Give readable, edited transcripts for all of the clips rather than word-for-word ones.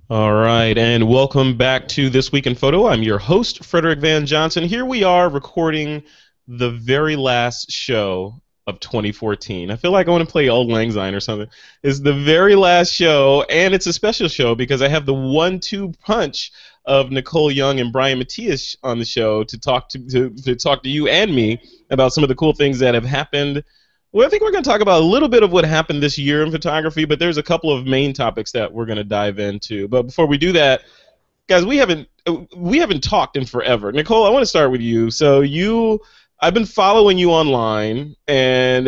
All right, and welcome back to This Week in Photo. I'm your host, Frederick Van Johnson. Here we are recording the very last show of 2014. I feel like I want to play Old Lang Syne or something. It's the very last show, and it's a special show because I have the one-two punch of Nicole Young and Brian Matias on the show to talk to you and me about some of the cool things that have happened. Well, I think we're going to talk about a little bit of what happened this year in photography, but there's a couple of main topics that we're going to dive into. But before we do that, guys, we haven't talked in forever. Nicole, I want to start with you. I've been following you online, and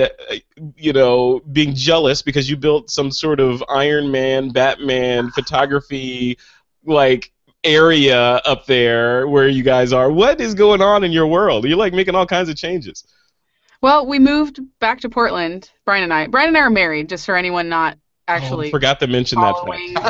being jealous because you built some sort of Iron Man, Batman photography like area up there where you guys are. What is going on in your world? You're like making all kinds of changes. Well, we moved back to Portland, Brian and I. Brian and I are married, just for anyone not I actually forgot to mention that following fact.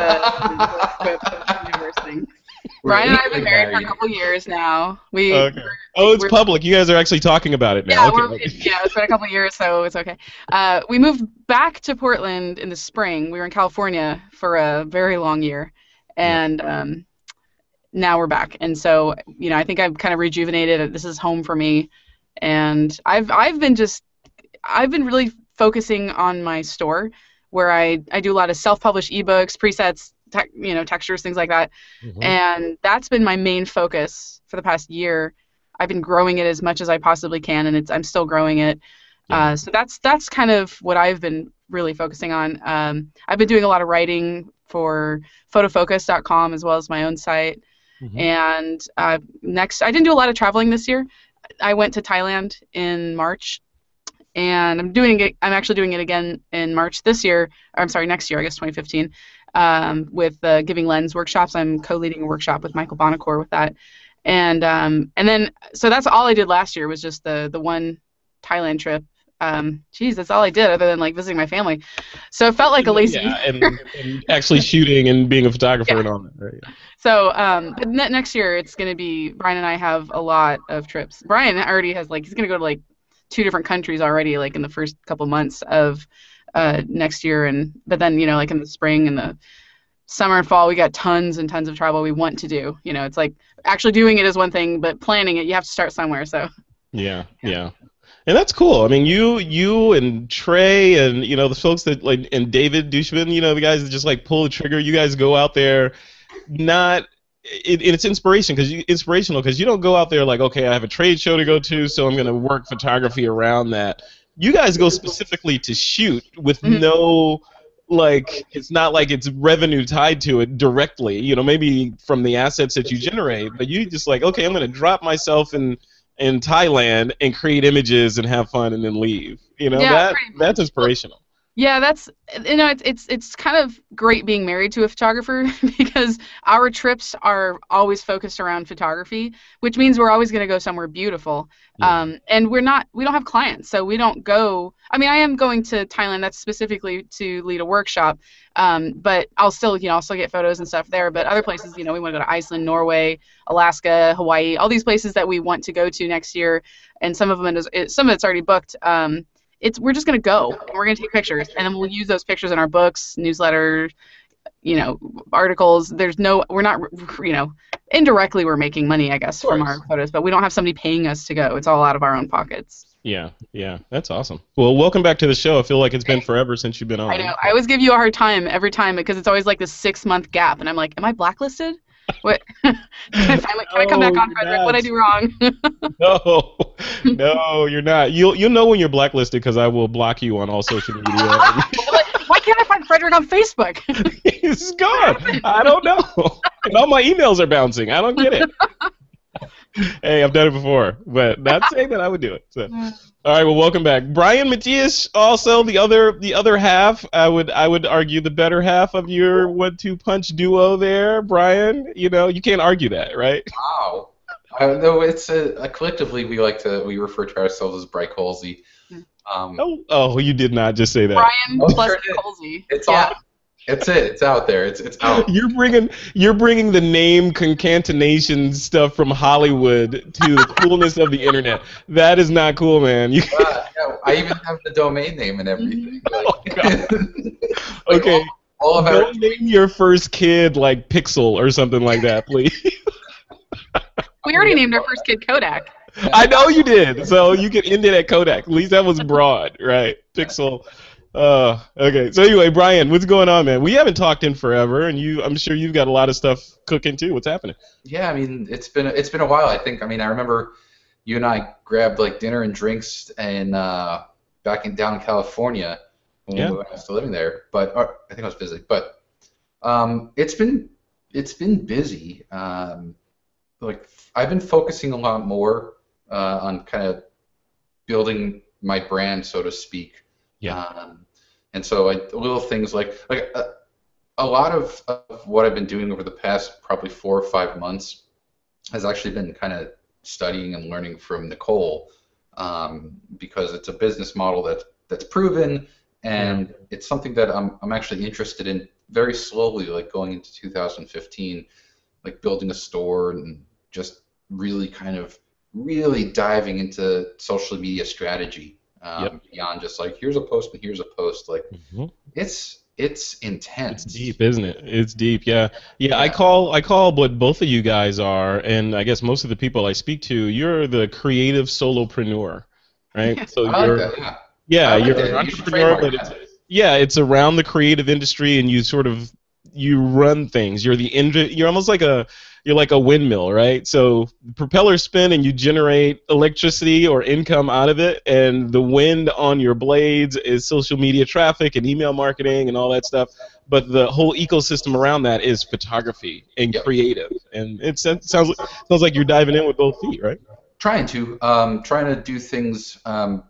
the universe thing. Brian and I have been married for a couple years now. Okay. Oh, it's public. You guys are actually talking about it now. Yeah, Okay. it's been a couple years, so it's okay. We moved back to Portland in the spring. We were in California for a very long year, and now we're back. And so, I think I've kind of rejuvenated. This is home for me. And I've been really focusing on my store, where I do a lot of self-published ebooks, presets, textures, things like that. Mm-hmm. And that's been my main focus for the past year. I've been growing it as much as I possibly can, and I'm still growing it. Yeah. So that's kind of what I've been really focusing on. I've been doing a lot of writing for photofocus.com as well as my own site. Mm-hmm. And next, I didn't do a lot of traveling this year. I went to Thailand in March, and I'm actually doing it again in March this year. Or I'm sorry, next year, I guess 2015, with Giving Lens workshops. I'm co-leading a workshop with Michael Bonacore with that, and then so that's all I did last year was just the one Thailand trip. That's all I did other than like visiting my family. So it felt like a lazy. Yeah, and actually shooting and being a photographer and all that. Right? Yeah. So but next year it's going to be, Brian and I have a lot of trips. Brian already has he's going to go to like 2 different countries already, like in the first couple months of next year. But then, like in the spring and the summer and fall, we got tons and tons of travel we want to do. It's like actually doing it is one thing, but planning it, you have to start somewhere. So. Yeah. And that's cool. I mean, you and Trey and the folks that and David Dushman, the guys that just like pull the trigger. You guys go out there, it's inspirational because you don't go out there like, okay, I have a trade show to go to, so I'm going to work photography around that. You guys go specifically to shoot with no it's not like it's revenue tied to it directly. Maybe from the assets that you generate, but you just like, okay, I'm going to drop myself in Thailand and create images and have fun and then leave. That's inspirational. Yeah, that's it's kind of great being married to a photographer because our trips are always focused around photography, which means we're always going to go somewhere beautiful. Yeah. And we don't have clients, so we don't go. I mean, I am going to Thailand. That's specifically to lead a workshop. But I'll still get photos and stuff there. But other places, we want to go to Iceland, Norway, Alaska, Hawaii, all these places that we want to go to next year. And some of it's already booked. We're just gonna go and we're gonna take pictures, and then we'll use those pictures in our books, newsletter, articles. We're not, indirectly we're making money, I guess, from our photos, but we don't have somebody paying us to go. It's all out of our own pockets. Yeah, that's awesome. Well, welcome back to the show. I feel like it's been forever since you've been on. I know. I always give you a hard time every time because it's always like this 6-month gap, and I'm like, am I blacklisted? What? Can I come back on, Frederick? What'd I do wrong? No, you're not. You'll know when you're blacklisted because I will block you on all social media. Why can't I find Frederick on Facebook? He's gone. I don't know. And all my emails are bouncing. I don't get it. Hey, I've done it before, but not saying that I would do it. So. All right, well, welcome back, Brian Matias. Also, the other half, I would argue the better half of your 1-2 punch duo there, Brian. You can't argue that, right? Wow. No, it's collectively we refer to ourselves as Brycolsey. Oh, you did not just say that. Brian plus Colsey. It's on. It's it. It's out there. It's out. You're bringing the name concatenation stuff from Hollywood to the coolness of the internet. That is not cool, man. I even have the domain name and everything. Oh, God. Okay. all of our Don't name your first kid like Pixel or something like that, please. We already named our first kid Kodak. I know you did, so you can end it at Kodak. At least that was broad, right? Pixel. Okay. So anyway, Brian, what's going on, man? We haven't talked in forever, and I'm sure you've got a lot of stuff cooking too. What's happening? Yeah, I mean, it's been a while. I think. I mean, I remember you and I grabbed like dinner and drinks and down in California when I was still living there. But I think I was busy. But it's been busy. Like I've been focusing a lot more on kind of building my brand, so to speak. Yeah. And so like little things like a lot of what I've been doing over the past probably 4 or 5 months has actually been kind of studying and learning from Nicole, because it's a business model that's proven, and it's something that I'm actually interested in very slowly, like going into 2015, like building a store and just really diving into social media strategy, beyond just like here's a post and here's a post. Like it's intense. It's deep, isn't it? It's deep. Yeah. I call what both of you guys are, and I guess most of the people I speak to, you're the creative solopreneur, right? Yeah. So I you're like that, yeah. I like you're that. an You should entrepreneur, trademark but that. it's around the creative industry, and you run things. You're almost like you're like a windmill, right? So propellers spin and you generate electricity or income out of it, and the wind on your blades is social media traffic and email marketing and all that stuff. But the whole ecosystem around that is photography and creative, and it sounds like you're diving in with both feet, right? Trying to do things,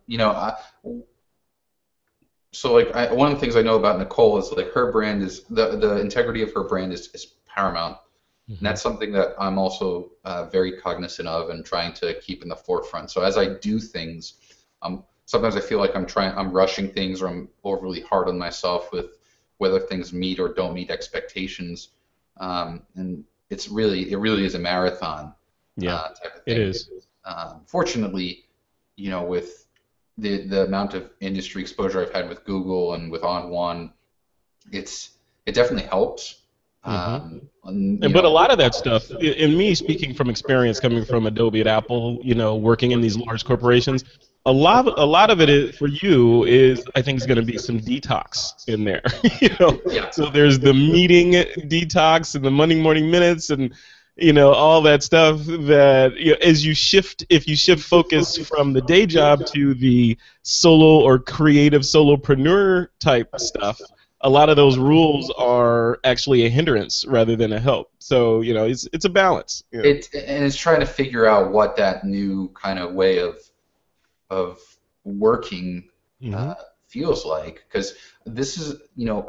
so like one of the things I know about Nicole is like her brand is the integrity of her brand is paramount, and that's something that I'm also very cognizant of and trying to keep in the forefront. So as I do things, sometimes I feel like I'm rushing things, or I'm overly hard on myself with whether things meet or don't meet expectations, and it really is a marathon. Type of thing. It is. Fortunately, with the amount of industry exposure I've had with Google and with On One, it definitely helps. But a lot of that stuff, in me speaking from experience coming from Adobe at Apple, working in these large corporations, a lot of it is, for you is, I think, is going to be some detox in there. Yeah. So there's the meeting detox and the Monday morning minutes and all that stuff that if you shift focus from the day job to the solo or creative solopreneur type stuff, a lot of those rules are actually a hindrance rather than a help. So it's a balance. It's trying to figure out what that new kind of way of working feels like, because this is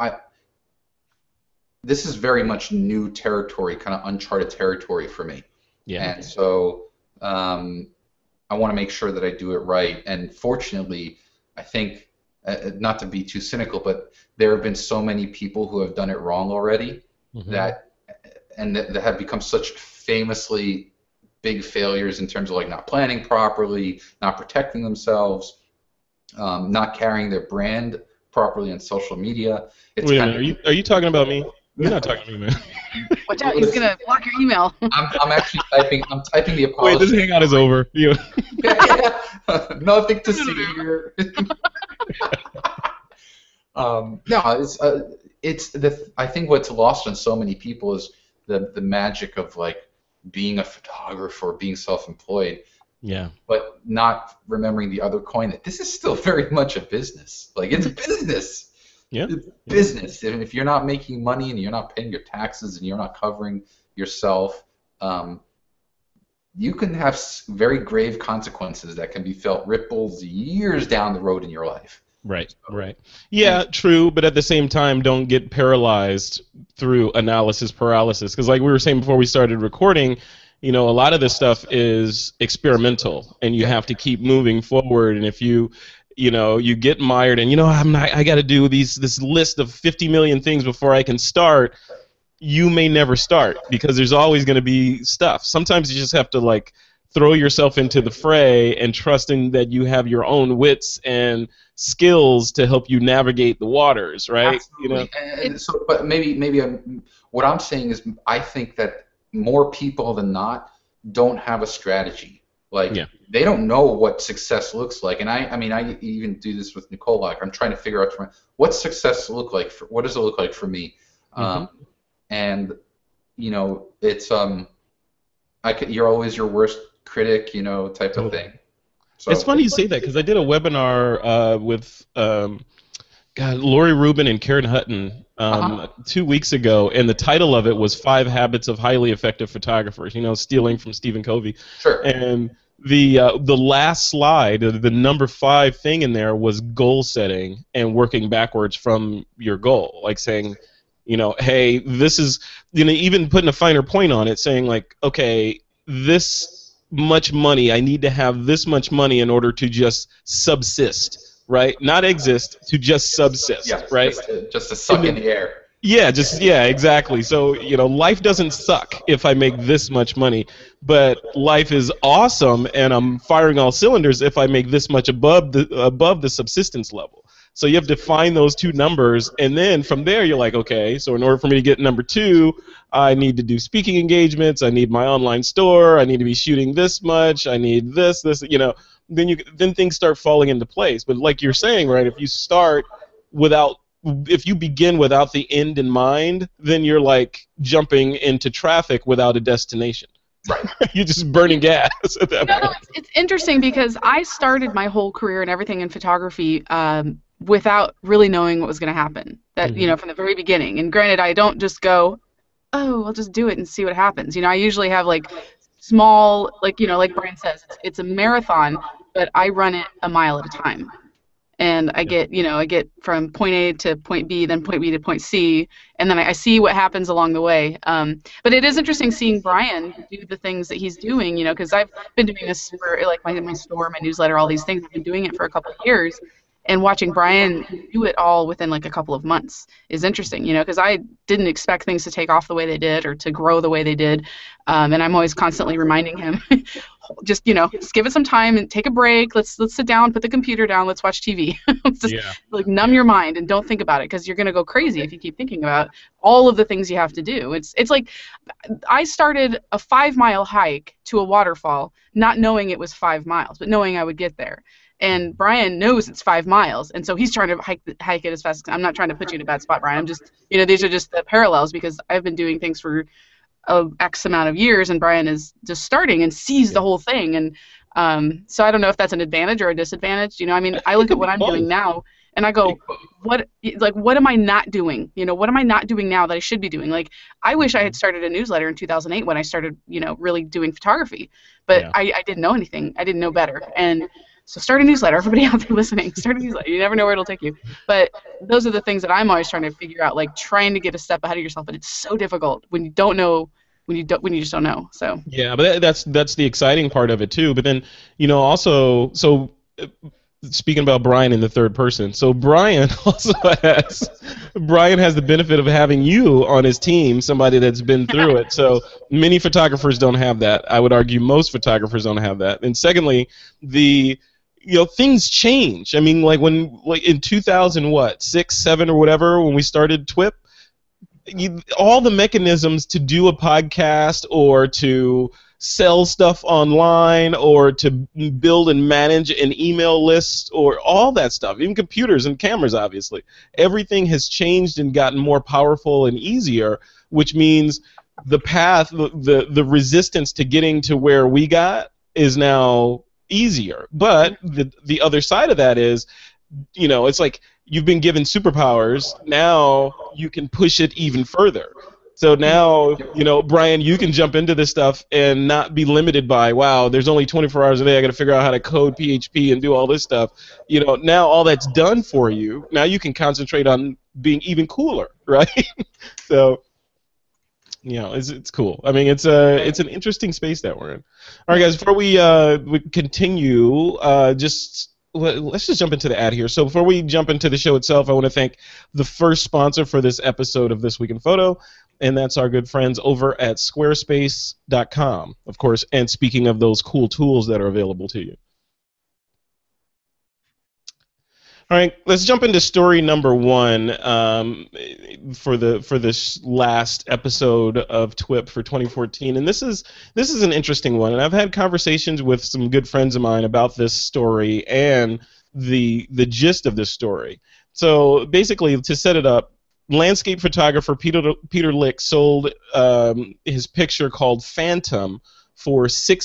this is very much new territory, kind of uncharted territory for me. Yeah. And so I want to make sure that I do it right. And fortunately, I think, not to be too cynical, but there have been so many people who have done it wrong already that have become such famously big failures in terms of like not planning properly, not protecting themselves, not carrying their brand properly on social media. Wait a minute, are you talking about me? You're not talking to me, man. Watch out, he's gonna block your email. I'm actually typing. I'm typing the apology. Wait, this hangout is over. Nothing to see here. No, I think what's lost on so many people is the magic of like being a photographer, being self-employed. Yeah. But not remembering the other coin, that this is still very much a business. Like, it's a business. Yeah. It's business. And if you're not making money and you're not paying your taxes and you're not covering yourself, you can have very grave consequences that can be felt ripples years down the road in your life. Right, right. Yeah, true, but at the same time, don't get paralyzed through analysis paralysis. Because like we were saying before we started recording, a lot of this stuff is experimental, and you have to keep moving forward. And if you get mired and, I got to do this list of 50 million things before I can start, you may never start because there's always going to be stuff. Sometimes you just have to, like, throw yourself into the fray and trusting that you have your own wits and skills to help you navigate the waters, right? Absolutely. And so, but maybe what I'm saying is I think that more people than not don't have a strategy. Like they don't know what success looks like. And I mean, I even do this with Nicole. Like I'm trying to figure out what success look like. What does it look like for me? And you know, it's you're always your worst critic, you know, type of thing. So, it's funny you say that because I did a webinar with Lori Rubin and Karen Hutton 2 weeks ago, and the title of it was 5 Habits of Highly Effective Photographers, you know, stealing from Stephen Covey. Sure. And the last slide, the number 5 thing in there was goal setting and working backwards from your goal, like saying, you know, hey, this is, you know, even putting a finer point on it, saying like, okay, this much money, I need to have this much money in order to just subsist, right? Not exist, to just subsist, right? Just to suck in the air. Yeah, exactly. So, you know, life doesn't suck if I make this much money, but life is awesome and I'm firing all cylinders if I make this much above the subsistence level. So you have to find those 2 numbers, and then from there you're like, okay, so in order for me to get number 2, I need to do speaking engagements, I need my online store, I need to be shooting this much, I need this, you know, then things start falling into place. But like you're saying, right, if you begin without the end in mind, then you're like jumping into traffic without a destination. Right. You're just burning gas at that point. No, it's interesting because I started my whole career and everything in photography without really knowing what was going to happen. That you know, from the very beginning. And granted, I don't just go, oh, I'll just do it and see what happens. You know, I usually have like small, like, you know, like Brian says, it's a marathon, but I run it a mile at a time. And I get, you know, I get from point A to point B, then point B to point C, and then I see what happens along the way. But it is interesting seeing Brian do the things that he's doing, you know, because I've been doing this for like my store, my newsletter, all these things. I've been doing it for a couple of years, and watching Brian do it all within like a couple of months is interesting, you know, because I didn't expect things to take off the way they did or to grow the way they did. And I'm always constantly reminding him, just, you know, just give it some time and take a break. Let's sit down, put the computer down, let's watch TV. Let's just like numb your mind and don't think about it, because you're going to go crazy if you keep thinking about all of the things you have to do. It's like I started a 5-mile hike to a waterfall, not knowing it was 5 miles, but knowing I would get there. And Brian knows it's 5 miles, and so he's trying to hike it as fast as. I'm not trying to put you in a bad spot, Brian. I'm just, you know, these are just the parallels, because I've been doing things for X amount of years, and Brian is just starting and sees the whole thing. And so I don't know if that's an advantage or a disadvantage. You know, I mean, I look at what I'm doing now, and I go, what am I not doing? You know, what am I not doing now that I should be doing? Like, I wish I had started a newsletter in 2008 when I started, you know, really doing photography, but I didn't know anything. I didn't know better. And so start a newsletter. Everybody out there listening, start a newsletter. You never know where it'll take you. But those are the things that I'm always trying to figure out, like trying to get a step ahead of yourself. But it's so difficult when you don't know, when you just don't know. So yeah, but that's the exciting part of it too. But then, you know, also, so speaking about Brian in the third person, so Brian also has the benefit of having you on his team, somebody that's been through it. So many photographers don't have that. I would argue most photographers don't have that. And secondly, you know, things change. I mean, like in 2006, 7 or whatever, when we started TWiP, all the mechanisms to do a podcast or to sell stuff online or to build and manage an email list or all that stuff, even computers and cameras, obviously, everything has changed and gotten more powerful and easier, which means the path, the resistance to getting to where we got is now easier. But the other side of that is, you know, it's like you've been given superpowers, now you can push it even further. So now, you know, Brian, you can jump into this stuff and not be limited by, wow, there's only 24 hours a day, I got to figure out how to code PHP and do all this stuff. You know, now all that's done for you, now you can concentrate on being even cooler, right? So, you know, it's cool. I mean, it's an interesting space that we're in. All right, guys, before we continue, let's just jump into the ad here. So before we jump into the show itself, I want to thank the first sponsor for this episode of This Week in Photo. and that's our good friends over at squarespace.com, of course, and speaking of those cool tools that are available to you. All right, let's jump into story number one for this last episode of TWiP for 2014, and this is an interesting one. And I've had conversations with some good friends of mine about this story and the gist of this story. So basically, to set it up, landscape photographer Peter Lick sold his picture called Phantom for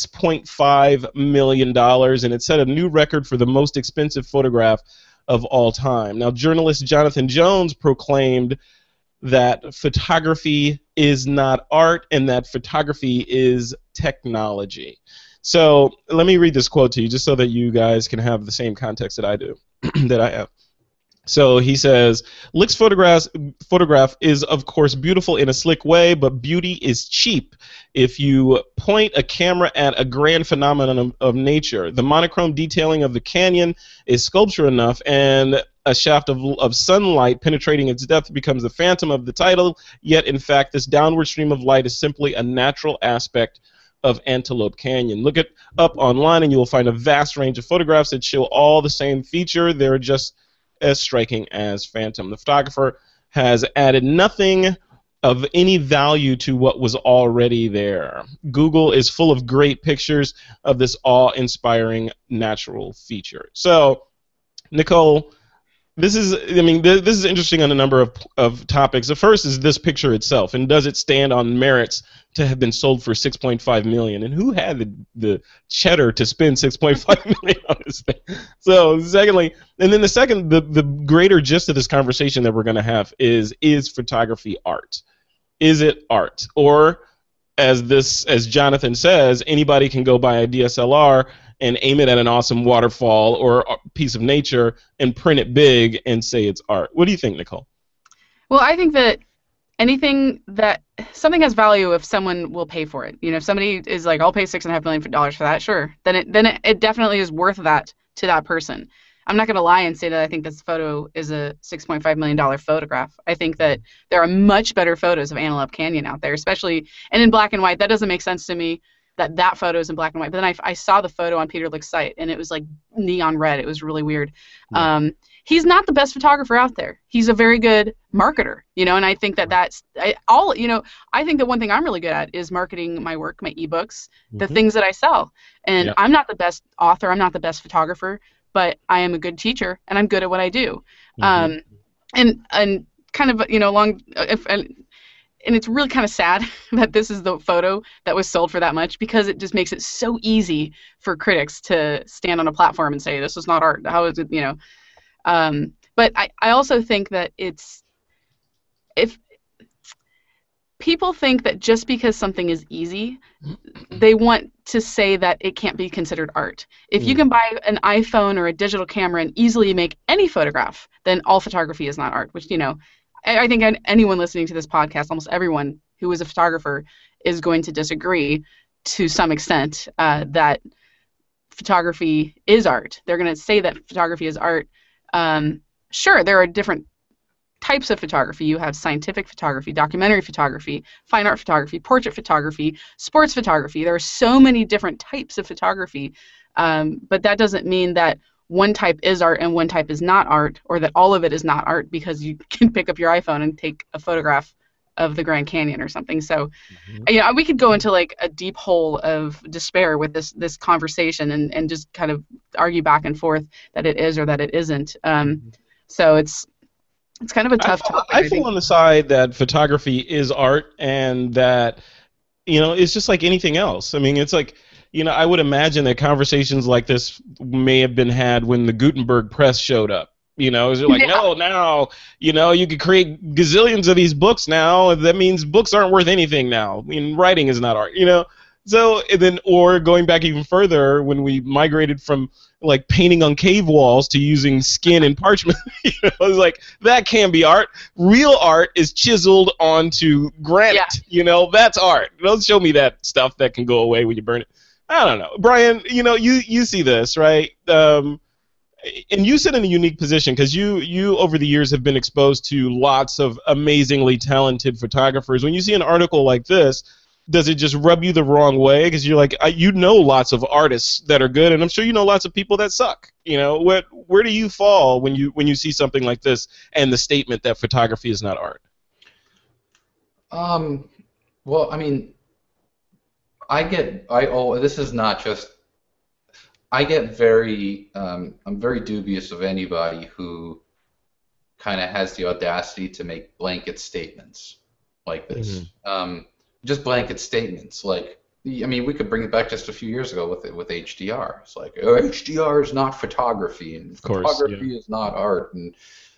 $6.5 million, and it set a new record for the most expensive photograph of all time. Now, journalist Jonathan Jones proclaimed that photography is not art and that photography is technology. So let me read this quote to you just so that you guys can have the same context that I do, that I have. So he says, Lick's photograph is, of course, beautiful in a slick way, but beauty is cheap. If you point a camera at a grand phenomenon of nature, the monochrome detailing of the canyon is sculpture enough, and a shaft of sunlight penetrating its depth becomes the phantom of the title, yet, in fact, this downward stream of light is simply a natural aspect of Antelope Canyon. Look it up online, and you will find a vast range of photographs that show all the same feature. They're just as striking as Phantom. The photographer has added nothing of any value to what was already there. Google is full of great pictures of this awe-inspiring natural feature. So, Nicole, this is interesting on a number of topics. The first is this picture itself, and does it stand on merits to have been sold for $6.5 million? And who had the cheddar to spend $6.5 million on this thing? So, secondly, and then the greater gist of this conversation that we're going to have is photography art? Is it art? Or, as Jonathan says, anybody can go buy a DSLR and aim it at an awesome waterfall or a piece of nature and print it big and say it's art. What do you think, Nicole? Well, I think that something has value if someone will pay for it. You know, if somebody is like, I'll pay $6.5 million for that, sure. Then it definitely is worth that to that person. I'm not going to lie and say that I think this photo is a $6.5 million photograph. I think that there are much better photos of Antelope Canyon out there, especially, and in black and white. That doesn't make sense to me that photo is in black and white. But then I saw the photo on Peter Lick's site, and it was like neon red. It was really weird. Yeah. He's not the best photographer out there. He's a very good marketer, you know, and I think I think that one thing I'm really good at is marketing my work, my ebooks, the things that I sell. And yeah. I'm not the best author. I'm not the best photographer, but I am a good teacher, and I'm good at what I do. And kind of, you know, and it's really kind of sad that this is the photo that was sold for that much, because it just makes it so easy for critics to stand on a platform and say, this is not art. How is it, you know? But I also think that if people think that just because something is easy, they want to say that it can't be considered art. If you can buy an iPhone or a digital camera and easily make any photograph, then all photography is not art, which, you know, I think anyone listening to this podcast, almost everyone who is a photographer, is going to disagree to some extent that photography is art. They're going to say that photography is art. Sure, there are different types of photography. You have scientific photography, documentary photography, fine art photography, portrait photography, sports photography. There are so many different types of photography, but that doesn't mean that one type is art and one type is not art, or that all of it is not art because you can pick up your iPhone and take a photograph of the Grand Canyon or something. So, you know, we could go into like a deep hole of despair with this conversation and just kind of argue back and forth that it is or that it isn't. So it's kind of a tough topic. I fall on the side that photography is art, and that, you know, it's just like anything else. I mean, it's like, you know, I would imagine that conversations like this may have been had when the Gutenberg press showed up. You know, they're like, no, now, you know, you could create gazillions of these books now. That means books aren't worth anything now. I mean, writing is not art, you know. So, and then, or going back even further, when we migrated from like painting on cave walls to using skin and parchment, you know, it's like, that can be art. Real art is chiseled onto granite. Yeah. You know, that's art. Don't show me that stuff that can go away when you burn it. I don't know, Brian. You know, you see this, right? and you sit in a unique position because you over the years have been exposed to lots of amazingly talented photographers. When you see an article like this, does it just rub you the wrong way? Because you're like, you know lots of artists that are good, and I'm sure you know lots of people that suck. You know, where do you fall when you see something like this and the statement that photography is not art? Well, I mean, this is not just, I get very, I'm very dubious of anybody who kind of has the audacity to make blanket statements like this. Just blanket statements. Like, I mean, we could bring it back just a few years ago with HDR. It's like, oh, HDR is not photography, and photography is not art, and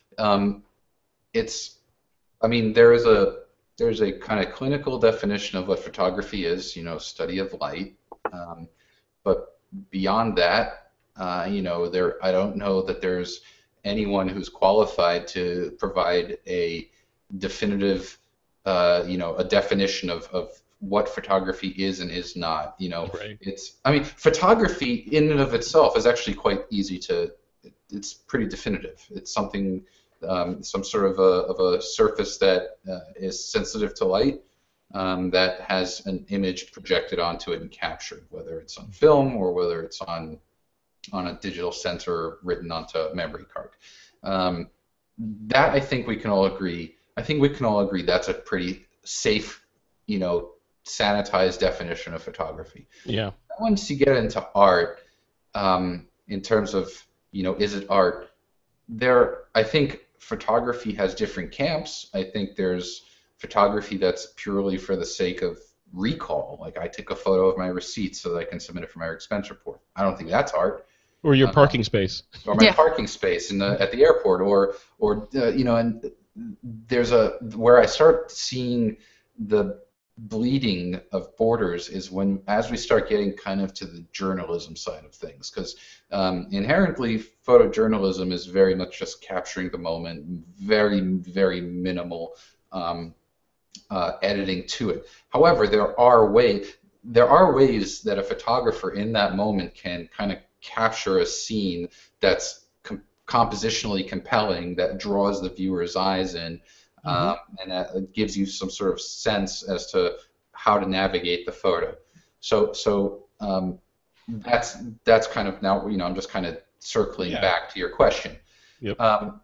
it's, I mean, there's a kind of clinical definition of what photography is, you know, study of light, but beyond that, you know, I don't know that there's anyone who's qualified to provide a definitive, you know, a definition of what photography is and is not. You know, I mean, photography in and of itself is actually quite easy to, it's pretty definitive. It's something, some sort of a surface that is sensitive to light, that has an image projected onto it and captured, whether it's on film or whether it's on a digital sensor written onto a memory card. That I think we can all agree. I think we can all agree that's a pretty safe, you know, sanitized definition of photography. Yeah. Once you get into art, in terms of, you know, is it art? I think photography has different camps. I think there's photography that's purely for the sake of recall. Like, I took a photo of my receipt so that I can submit it for my expense report. I don't think that's art. Or your parking space. Or my parking space at the airport, or you know, and there's where I start seeing the bleeding of borders is as we start getting kind of to the journalism side of things, because inherently photojournalism is very much just capturing the moment, very, very minimal editing to it. However, there are ways that a photographer in that moment can kind of capture a scene that's compositionally compelling, that draws the viewer's eyes in, and that gives you some sort of sense as to how to navigate the photo. So that's kind of, now, you know, I'm just kind of circling back to your question. Yep.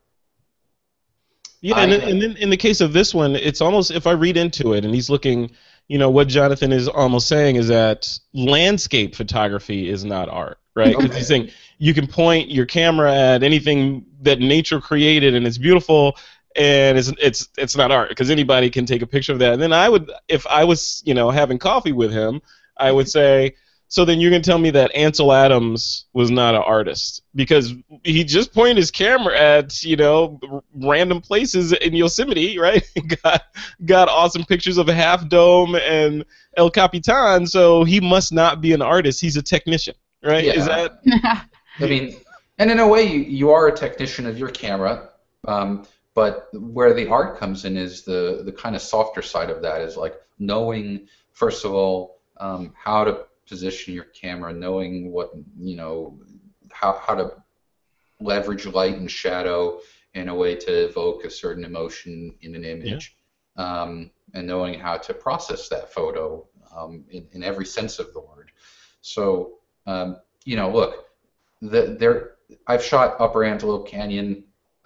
And then in the case of this one, it's almost, if I read into it, and he's looking, you know, what Jonathan is almost saying is that landscape photography is not art, right? Because he's saying you can point your camera at anything that nature created and it's beautiful, and it's not art because anybody can take a picture of that. And then I would, if I was, you know, having coffee with him, I would say, so then you're going to tell me that Ansel Adams was not an artist because he just pointed his camera at, you know, random places in Yosemite, right? got awesome pictures of Half Dome and El Capitan, so he must not be an artist. He's a technician, right? Yeah. Is that? I mean, and in a way, you are a technician of your camera, but where the art comes in is the kind of softer side of that is like knowing, first of all, how to position your camera, knowing what, you know, how to leverage light and shadow in a way to evoke a certain emotion in an image, and knowing how to process that photo in every sense of the word. So, you know, look, I've shot Upper Antelope Canyon.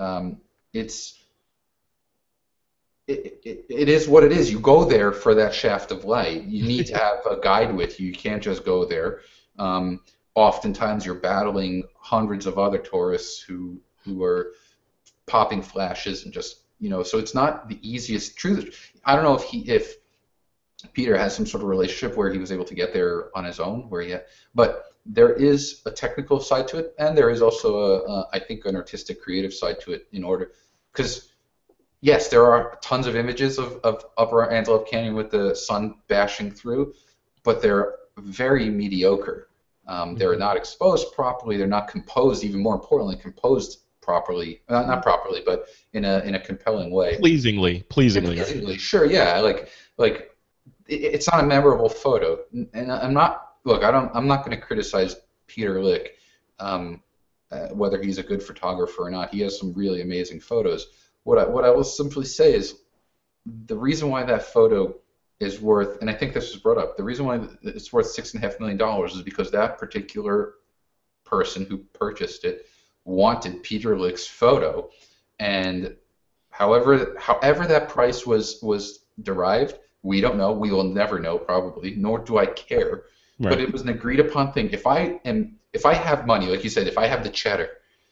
It is what it is. You go there for that shaft of light. You need to have a guide with you. You can't just go there. Oftentimes, you're battling hundreds of other tourists who are popping flashes and just, you know. So it's not the easiest. Truth. I don't know if Peter has some sort of relationship where he was able to get there on his own, but there is a technical side to it, and there is also I think an artistic, creative side to it. Because yes, there are tons of images of Upper Antelope Canyon with the sun bashing through, but they're very mediocre. They're not exposed properly. They're not composed. Even more importantly, composed properly. Not properly, but in a compelling way. Pleasingly. Sure, yeah. Like it's not a memorable photo. And I'm not. Look, I'm not going to criticize Peter Lick. whether he's a good photographer or not. He has some really amazing photos. What I will simply say is the reason why that photo is worth, and I think this was brought up, the reason why it's worth $6.5 million is because that particular person who purchased it wanted Peter Lick's photo, and however that price was derived, we don't know. We will never know, probably, nor do I care. Right. But it was an agreed upon thing. If I have money, like you said, if I have the cheddar,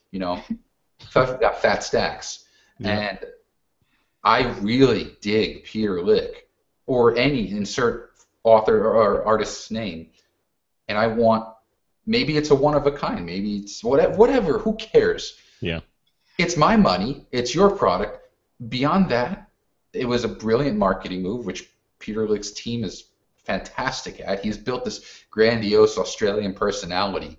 if I've got fat stacks, and I really dig Peter Lick or any insert author or artist's name, and I want, maybe it's a one of a kind, maybe it's whatever, who cares? Yeah. It's my money, it's your product. Beyond that, it was a brilliant marketing move, which Peter Lick's team is fantastic at. He's built this grandiose Australian personality.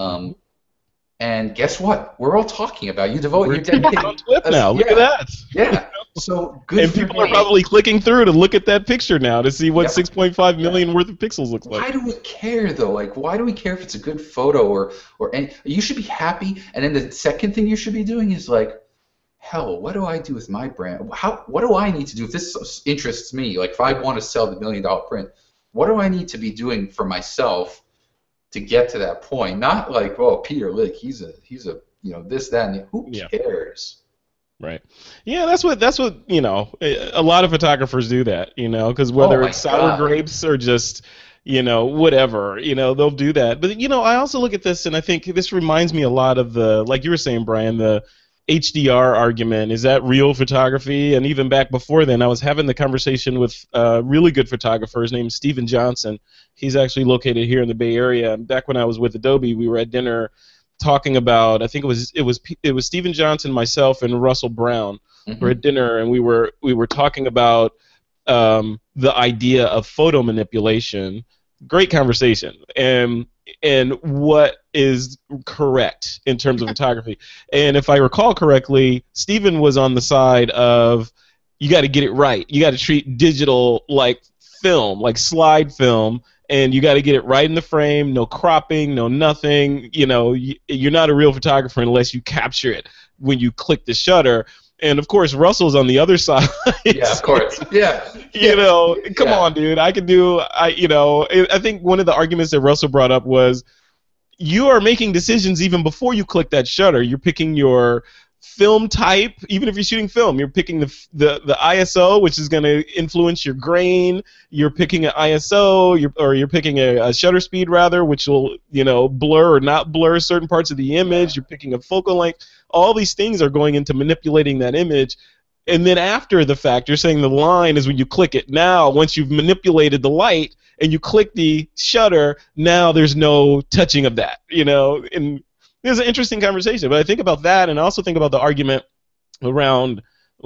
And guess what? We're all talking about you. You're dedicated on TWiP now. Look at that. Yeah. So good. And people are probably clicking through to look at that picture now to see what 6.5 million worth of pixels looks like. Why do we care though? Like, why do we care if it's a good photo or any? You should be happy. And then the second thing you should be doing is like, hell, what do I do with my brand? What do I need to do if this interests me? Like, if I want to sell the $1 million print, what do I need to be doing for myself to get to that point? Not like, oh, Peter Lick, he's a this, that, and who cares? Right. Yeah, that's what a lot of photographers do that, because whether it's sour grapes or just whatever, they'll do that. But I also look at this and I think this reminds me a lot of the, like you were saying, Brian, the HDR argument. Is that real photography? And even back before then, I was having the conversation with a really good photographer. His name's Steven Johnson. He's actually located here in the Bay Area. And back when I was with Adobe, we were at dinner talking about, I think it was Steven Johnson, myself, and Russell Brown. Mm-hmm. We're at dinner and we were talking about the idea of photo manipulation. Great conversation. And what is correct in terms of photography. And if I recall correctly, Steven was on the side of you got to get it right. You got to treat digital like film, like slide film, and you got to get it right in the frame, no cropping, no nothing. You're not a real photographer unless you capture it when you click the shutter. And of course, Russell's on the other side. Yeah, of course. Yeah. Come on, dude. I think one of the arguments that Russell brought up was you are making decisions even before you click that shutter. You're picking your film type, even if you're shooting film. You're picking the ISO, which is going to influence your grain. You're picking an ISO, you're picking a shutter speed rather, which will blur or not blur certain parts of the image. You're picking a focal length. All these things are going into manipulating that image. And then after the fact, you're saying the line is when you click it. Now, once you've manipulated the light and you click the shutter, now there's no touching of that. And it's an interesting conversation. But I think about that, and I also think about the argument around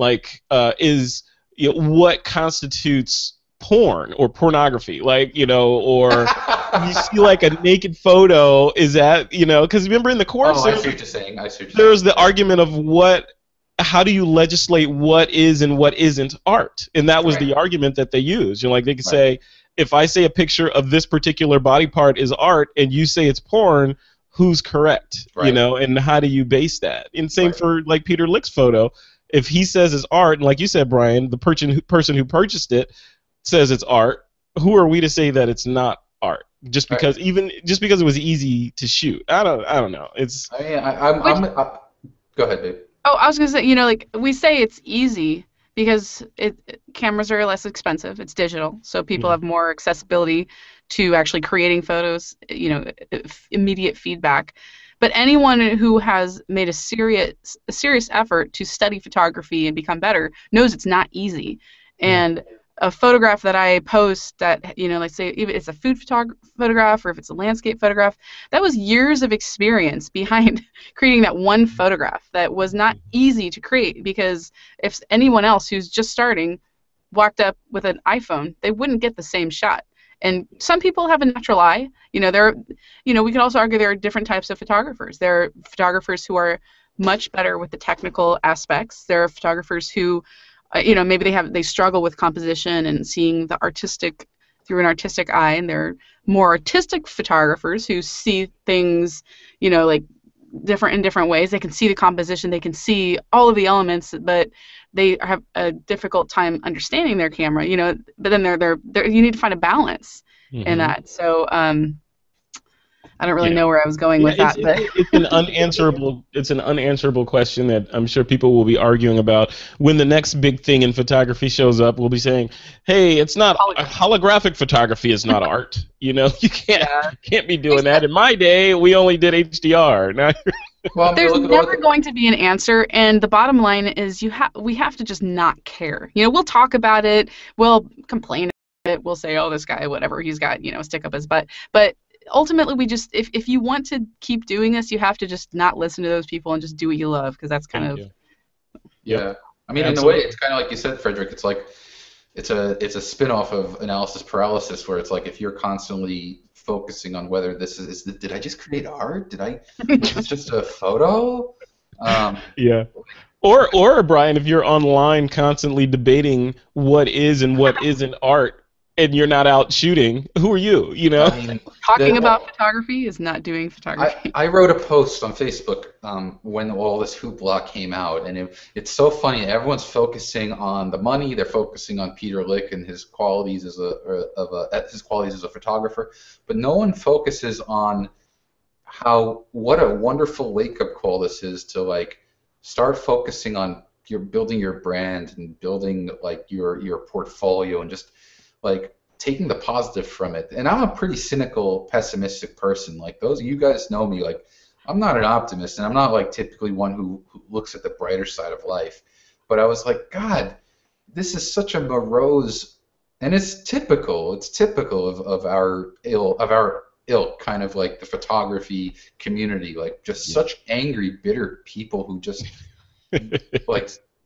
what constitutes porn or pornography, or you see like a naked photo, is that because remember in the course I see what you're saying. There's the argument of how do you legislate what is and what isn't art, and that was the argument that they used. They could say, if I say a picture of this particular body part is art and you say it's porn, who's correct? And how do you base that? And same for like Peter Lick's photo. If he says it's art, and like you said, Brian, the person who purchased it says it's art, who are we to say that it's not art? Just because it was easy to shoot. I don't know. It's. Go ahead, babe. Oh, I was gonna say, we say it's easy because cameras are less expensive. It's digital, so people have more accessibility to actually creating photos. Immediate feedback. But anyone who has made a serious effort to study photography and become better knows it's not easy. And a photograph that I post that, let's say even it's a food photograph or if it's a landscape photograph, that was years of experience behind creating that one photograph that was not easy to create, because if anyone else who's just starting walked up with an iPhone, they wouldn't get the same shot. And some people have a natural eye. We can also argue there are different types of photographers. There are photographers who are much better with the technical aspects. There are photographers who maybe they struggle with composition and seeing the artistic through an artistic eye, and there are more artistic photographers who see things, like different in different ways. They can see the composition, they can see all of the elements, but they have a difficult time understanding their camera, you know. But then they're you need to find a balance in that. So I don't really know where I was going with that, but it's an unanswerable question that I'm sure people will be arguing about. When the next big thing in photography shows up, we'll be saying, "Hey, it's not holographic photography is not art." You know, you can't be doing that. In my day, we only did HDR. Now, there's never going to be an answer, and the bottom line is we have to just not care. You know, we'll talk about it, we'll complain about it, we'll say, "Oh, this guy, whatever, he's got, you know, a stick up his butt," but ultimately, we just if you want to keep doing this, you have to just not listen to those people and just do what you love, because that's kind of I mean, in a way, it's kind of like you said, Frederick. It's like it's a spin-off of analysis paralysis, where it's like if you're constantly focusing on whether this is did I just create art? Did I was this just a photo? Or Brian, if you're online constantly debating what is and what isn't art, and you're not out shooting, who are you? You know, I mean, talking about photography is not doing photography. I wrote a post on Facebook when all this hoopla came out, and it's so funny. Everyone's focusing on the money. They're focusing on Peter Lick and his qualities as a photographer, but no one focuses on what a wonderful wake-up call this is to like start focusing on building your brand and building like your portfolio and just like taking the positive from it. And I'm a pretty cynical, pessimistic person. Like you guys know me. Like I'm not an optimist, and I'm not like typically one who looks at the brighter side of life. But I was like, God, this is such a morose, and it's typical. It's typical of our ilk, kind of like the photography community. Like just such angry, bitter people who just like.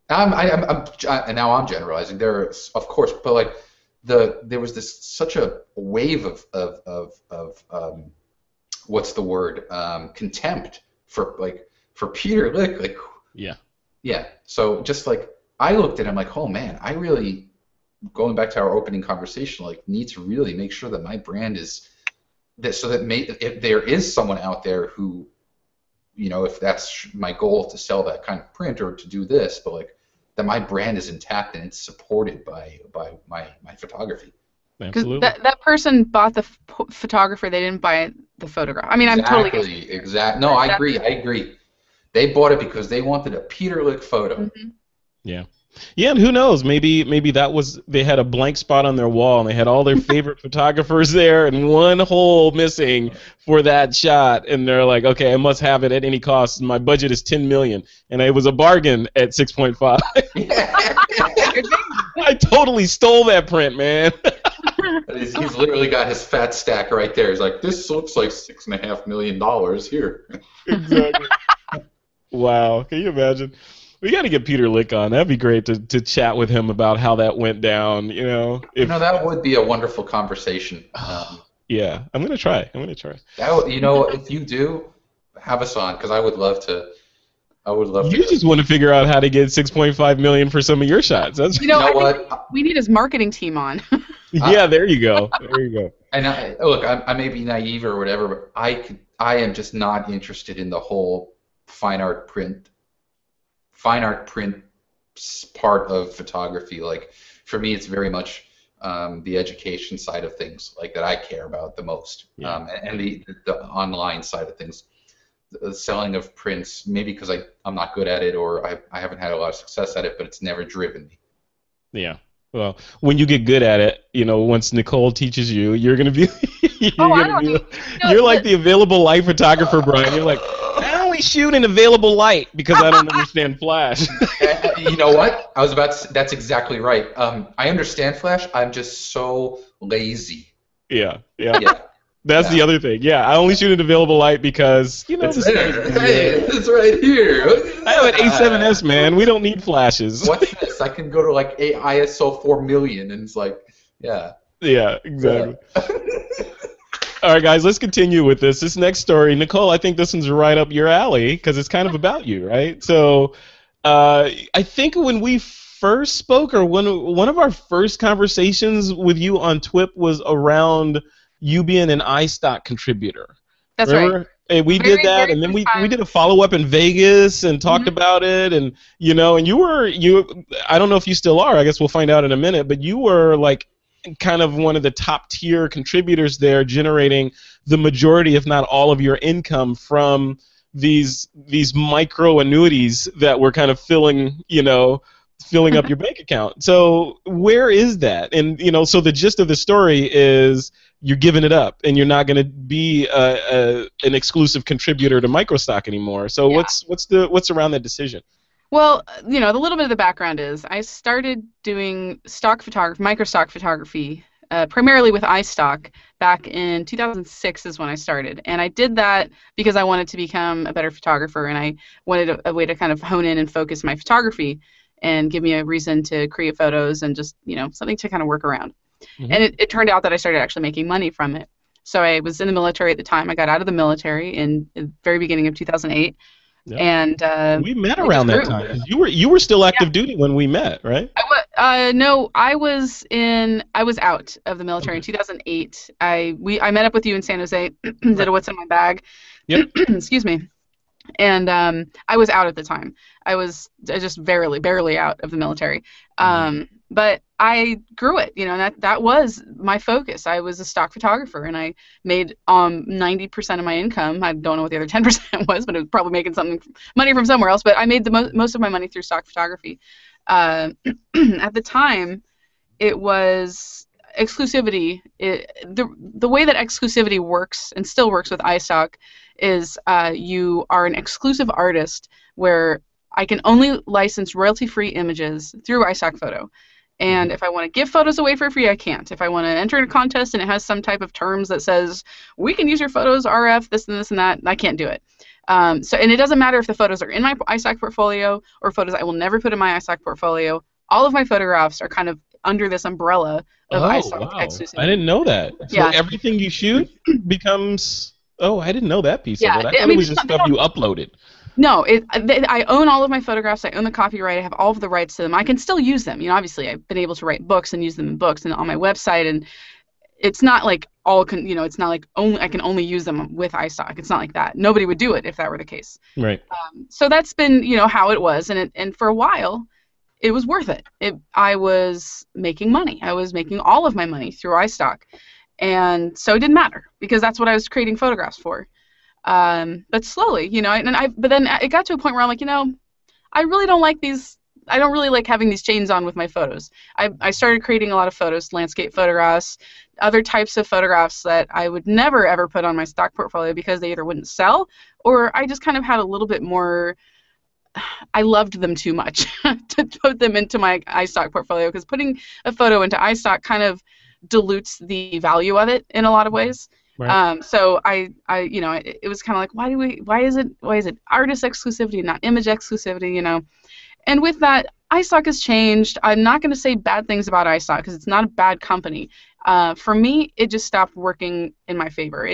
And now I'm generalizing. There are, of course, but like. There was such a wave of what's the word, contempt for Peter Lick, like so just like I looked at him like, oh man, I really, going back to our opening conversation, like need to really make sure that my brand is that, so that if there is someone out there who, you know, if that's my goal to sell that kind of print or to do this, but like that my brand is intact and it's supported by my photography. Absolutely. That person bought the photographer. They didn't buy the photograph. I mean, exactly, I'm totally exactly. No, I agree. They bought it because they wanted a Peter Lick photo. Mm-hmm. Yeah, and who knows? Maybe that was, they had a blank spot on their wall and they had all their favorite photographers there and one hole missing for that shot, and they're like, okay, I must have it at any cost. My budget is $10 million, and it was a bargain at 6.5. I totally stole that print, man. He's literally got his fat stack right there. He's like, this looks like $6.5 million here. Exactly. Wow, can you imagine? We got to get Peter Lick on. That'd be great to chat with him about how that went down. You know, that would be a wonderful conversation. Yeah, I'm gonna try. You know, if you do, have us on, because I would love to. You just want to figure out how to get 6.5 million for some of your shots. That's you know I think we need his marketing team on. Yeah, there you go. And look, I may be naive or whatever, but I am just not interested in the whole fine art print part of photography. Like for me, it's very much the education side of things, like that I care about the most, and the online side of things. The selling of prints, maybe because I'm not good at it, or I haven't had a lot of success at it, but it's never driven me. Yeah. Well, when you get good at it, you know, once Nicole teaches you, you're gonna be you're like the available light photographer, Brian. You're like, I only shoot in available light because I don't understand flash. You know what? That's exactly right. I understand flash. I'm just so lazy. Yeah. That's the other thing. Yeah, I only shoot in available light because, you know, it's right here. I have an A7S, man. We don't need flashes. What's this? I can go to like ISO 4 million, and it's like, Yeah, exactly. All right, guys, let's continue with this. This next story, Nicole, I think this one's right up your alley because it's kind of about you, right? So I think when we first spoke, or one of our first conversations with you on TWiP was around you being an iStock contributor. That's right. And we did Very, that, very and then first we time. did a follow up in Vegas and talked Mhm. about it, and and you. I don't know if you still are. I guess we'll find out in a minute. But you were like kind of one of the top tier contributors there, generating the majority, if not all, of your income from these micro annuities that were kind of filling up your bank account. So where is that? And so the gist of the story is you're giving it up, and you're not going to be an exclusive contributor to microstock anymore. So Yeah. what's around that decision? Well, the little bit of the background is I started doing stock photography, microstock photography, primarily with iStock back in 2006 is when I started. And I did that because I wanted to become a better photographer, and I wanted a way to kind of hone in and focus my photography and give me a reason to create photos and just, something to kind of work around. Hmm. And it turned out that I started actually making money from it. So I was in the military at the time. I got out of the military in the very beginning of 2008, Yep. and We met it just around that grew. time, 'cause you were still Yeah. active duty when we met, right? No, I was out of the military in Okay. 2008. I met up with you in San Jose, did Right. a what's in my bag. Yep. Excuse me. And I was out at the time. I was just barely out of the military. Mhm. But I grew it, and that was my focus. I was a stock photographer, and I made 90% of my income. I don't know what the other 10% was, but it was probably making money from somewhere else. But I made the most of my money through stock photography. Uh, at the time, it was exclusivity. The way that exclusivity works and still works with iStock is you are an exclusive artist where I can only license royalty-free images through iStock Photo. And Mhm. if I want to give photos away for free, I can't. If I want to enter in a contest and it has some type of terms that says we can use your photos, RF, this and this and that, I can't do it. And it doesn't matter if the photos are in my iStock portfolio or photos I will never put in my iStock portfolio. All of my photographs are kind of under this umbrella of Oh, iStock wow. I exclusivity. didn't know that. So Yeah, everything you shoot becomes. Oh, I didn't know that piece of yeah. it. I I thought it mean, was just they stuff don't. you uploaded. No, I own all of my photographs. I own the copyright. I have all of the rights to them. I can still use them. Obviously, I've been able to write books and use them in books and on my website. And it's not like it's not like only I can only use them with iStock. It's not like that. Nobody would do it if that were the case. Right. So that's been, how it was, and for a while, it was worth it. I was making money. I was making all of my money through iStock, and so it didn't matter because that's what I was creating photographs for. But slowly, but then it got to a point where I'm like, I really don't like these. I don't really like having these chains on with my photos. I started creating a lot of photos, landscape photographs, other types of photographs that I would never ever put on my stock portfolio because they either wouldn't sell or I just kind of had a little bit more. I loved them too much to put them into my iStock portfolio because putting a photo into iStock kind of dilutes the value of it in a lot of ways. Right. So it was kind of like, why is it artist exclusivity, not image exclusivity, And with that, iStock has changed. I'm not going to say bad things about iStock because it's not a bad company. For me, it just stopped working in my favor.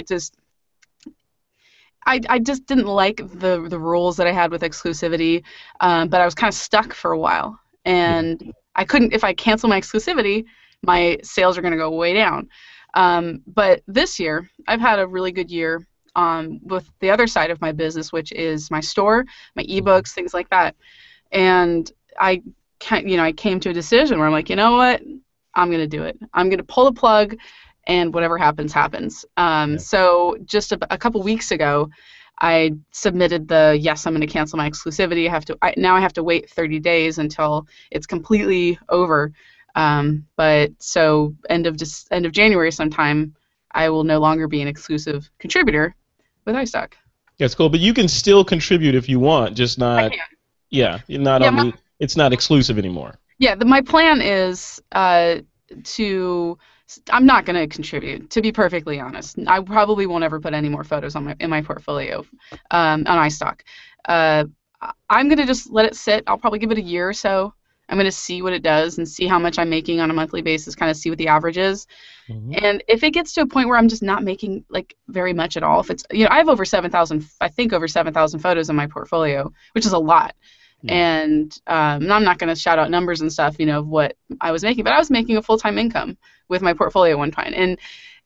I just didn't like the rules that I had with exclusivity, but I was kind of stuck for a while, Yeah. and I couldn't. If I cancel my exclusivity, my sales are going to go way down. But this year, I've had a really good year with the other side of my business, which is my store, my Mhm. ebooks, things like that. And I came to a decision where I'm like, you know what? I'm going to do it. I'm going to pull the plug, and whatever happens, happens. Yeah. So just a couple weeks ago, I submitted yes, I'm going to cancel my exclusivity. Now I have to wait 30 days until it's completely over. But so end of January sometime, I will no longer be an exclusive contributor with iStock. That's cool, but you can still contribute if you want, just I not. can. Yeah, you're not Yeah, on the. It's not exclusive anymore. my plan is to. I'm not going to contribute, to be perfectly honest. I probably won't ever put any more photos in my portfolio on iStock. Uh, I'm going to just let it sit. I'll probably give it a year or so. I'm going to see what it does and see how much I'm making on a monthly basis, kind of see what the average is. Hmm. And if it gets to a point where I'm just not making like very much at all, if it's, I have over 7,000, I think over 7,000 photos in my portfolio, which is a lot. Yeah. And I'm not going to shout out numbers and stuff, of what I was making, but I was making a full-time income with my portfolio at one point. And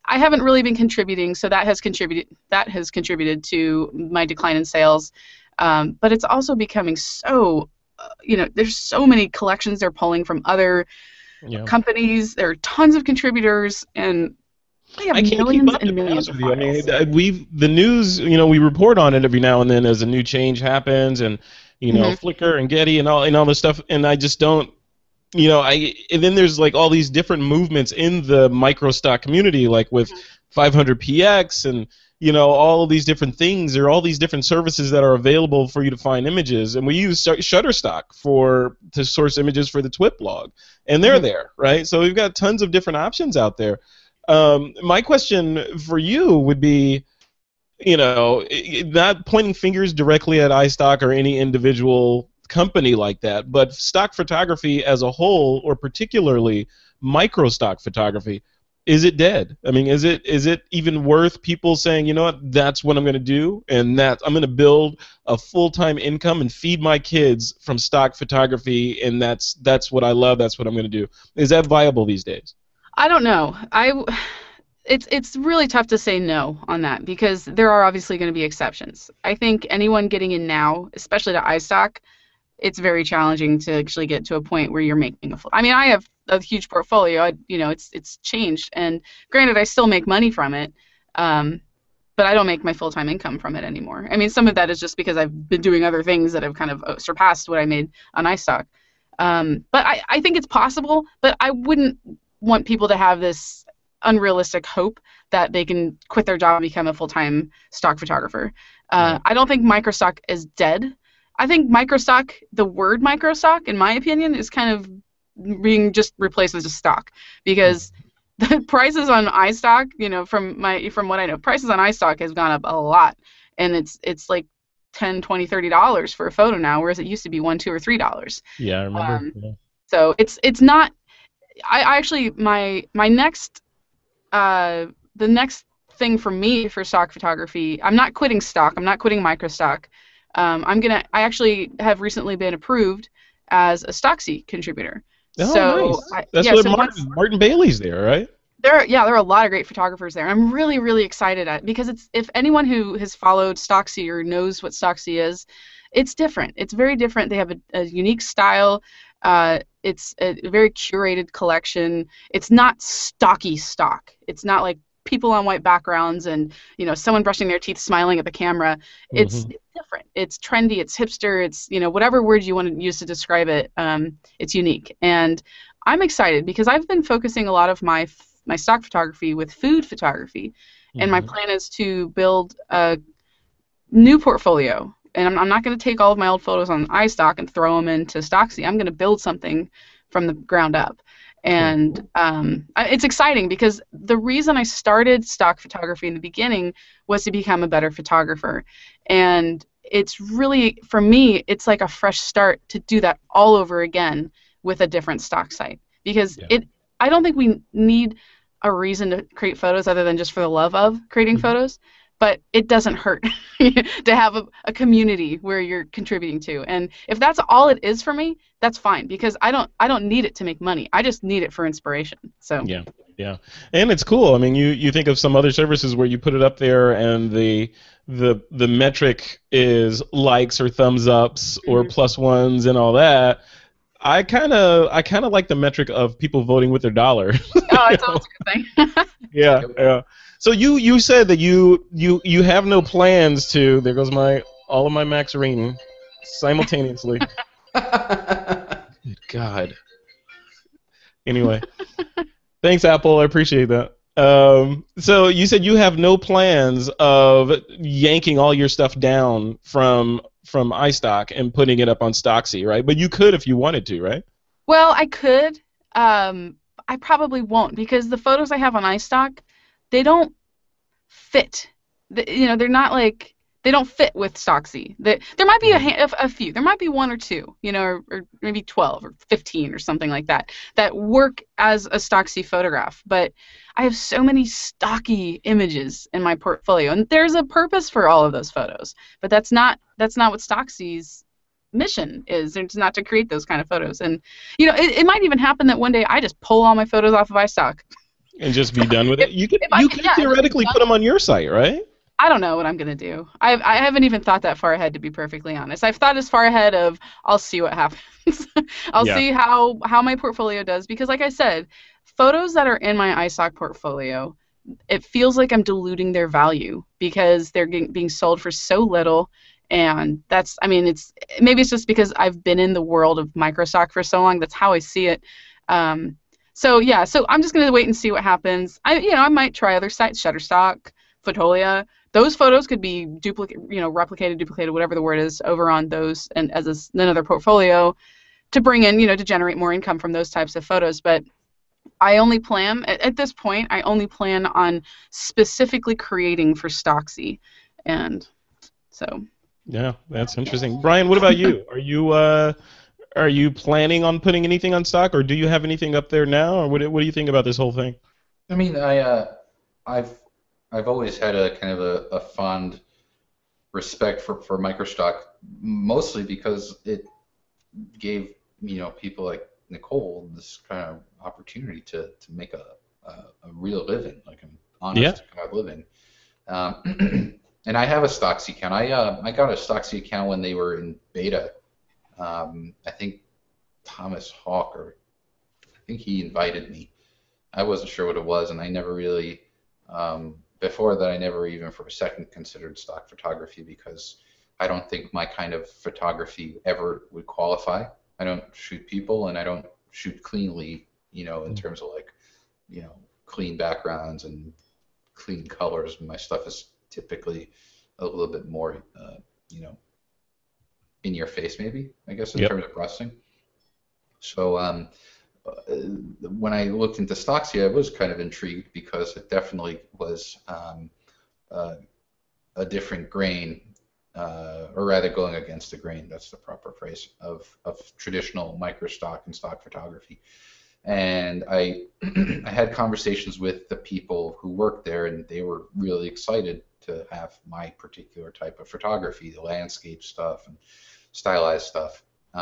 I haven't really been contributing, so that has contributed to my decline in sales. But it's also becoming so, there's so many collections they're pulling from other companies. There are tons of contributors, and they have I can't millions keep up, and to be millions honest of with you. I files. mean, the news, we report on it every now and then as a new change happens, and Flickr and Getty and all this stuff, and I just don't, and then there's like all these different movements in the microstock community, like with 500px and all of these different things. There are all these different services that are available for you to find images, and we use Shutterstock to source images for the TWiP blog, and they're there, right? So we've got tons of different options out there. My question for you would be, not pointing fingers directly at iStock or any individual company like that, but stock photography as a whole, or particularly microstock photography, is it dead? I mean, is it even worth people saying, you know what, that's what I'm going to do, and that I'm going to build a full-time income and feed my kids from stock photography, and that's what I love, that's what I'm going to do? Is that viable these days? I don't know. It's really tough to say no on that, because there are obviously going to be exceptions. I think anyone getting in now, especially to iStock, it's very challenging to actually get to a point where you're making a full. I mean, I have a huge portfolio. It's changed, and granted, I still make money from it, but I don't make my full-time income from it anymore. I mean, some of that is just because I've been doing other things that have kind of surpassed what I made on iStock. But I think it's possible, but I wouldn't want people to have this unrealistic hope that they can quit their job and become a full-time stock photographer. I don't think microstock is dead. I think microstock, the word microstock, in my opinion, is kind of being just replaced with just stock, because the prices on iStock, from what I know, prices on iStock has gone up a lot, and it's like $10, $20, $30 for a photo now, whereas it used to be $1, $2, or $3. Yeah, I remember. So it's not. I actually my next the next thing for me for stock photography, I'm not quitting stock. I'm not quitting microstock. I actually have recently been approved as a Stocksy contributor. Oh, so nice. That's what Martin Bailey's there, right? There are a lot of great photographers there. I'm really, really excited because if anyone who has followed Stocksy or knows what Stocksy is, it's different. It's very different. They have a unique style. It's a very curated collection. It's not stocky stock. It's not like people on white backgrounds and someone brushing their teeth smiling at the camera. It's different. It's trendy. It's hipster. It's whatever word you want to use to describe it. It's unique, and I'm excited because I've been focusing a lot of my stock photography with food photography, and my plan is to build a new portfolio. And I'm not going to take all of my old photos on iStock and throw them into Stocksy. I'm going to build something from the ground up. And it's exciting because the reason I started stock photography in the beginning was to become a better photographer. And it's really, for me, it's like a fresh start to do that all over again with a different stock site. Because I don't think we need a reason to create photos other than just for the love of creating photos. But it doesn't hurt to have a community where you're contributing to. And if that's all it is for me, that's fine, because I don't need it to make money. I just need it for inspiration. So yeah, and it's cool. I mean, you think of some other services where you put it up there and the metric is likes or thumbs ups or plus ones and all that. I kind of like the metric of people voting with their dollar. Oh, it's always a good thing. Yeah. So you said that you have no plans to. There goes all of my Max ringing simultaneously. Good God. Anyway, thanks, Apple. I appreciate that. So you said you have no plans of yanking all your stuff down from iStock and putting it up on Stocksy, right? But you could if you wanted to, right? Well, I could. I probably won't, because the photos I have on iStock, they don't fit. They're not like, they don't fit with Stocksy. There might be a few. There might be one or two, or maybe 12 or 15 or something like that work as a Stocksy photograph. But I have so many stocky images in my portfolio, and there's a purpose for all of those photos. But that's not what Stocksy's mission is. It's not to create those kind of photos. And it might even happen that one day I just pull all my photos off of iStock. And just be done with it. If I You could, could yeah, and just be theoretically done put them with on your site, right? I don't know what I'm gonna do. I haven't even thought that far ahead, to be perfectly honest. I've thought as far ahead of I'll see what happens. I'll Yeah. see how my portfolio does, because like I said, photos that are in my iStock portfolio, it feels like I'm diluting their value because they're being sold for so little. And that's, I mean, maybe it's just because I've been in the world of microstock for so long. That's how I see it. So yeah, so I'm just gonna wait and see what happens. I might try other sites, Shutterstock, Fotolia. Those photos could be replicated, duplicated, whatever the word is, over on those and as another portfolio to bring in, to generate more income from those types of photos. But I only plan at this point. I only plan on specifically creating for Stocksy, and so. Yeah, that's interesting. Brian, what about you? Are you planning on putting anything on stock, or do you have anything up there now, or what do you think about this whole thing? I mean, I've I've always had a kind of a fond respect for microstock, mostly because it gave people like Nicole this kind of opportunity to make a real living, like an Yeah. honest kind of living. And I have a Stocksy account. I got a Stocksy account when they were in beta. I think Thomas Hawker, I think he invited me. I wasn't sure what it was, and I never really, before that, I never even for a second considered stock photography because I don't think my kind of photography ever would qualify. I don't shoot people, and I don't shoot cleanly, in terms of like, clean backgrounds and clean colors. My stuff is typically a little bit more, you know, in your face, maybe, I guess, in Yep. terms of processing. So when I looked into Stocksy, I was kind of intrigued because it definitely was a different grain, or rather going against the grain, that's the proper phrase, of traditional microstock and stock photography. And I had conversations with the people who worked there, and they were really excited to have my particular type of photography, the landscape stuff and stylized stuff.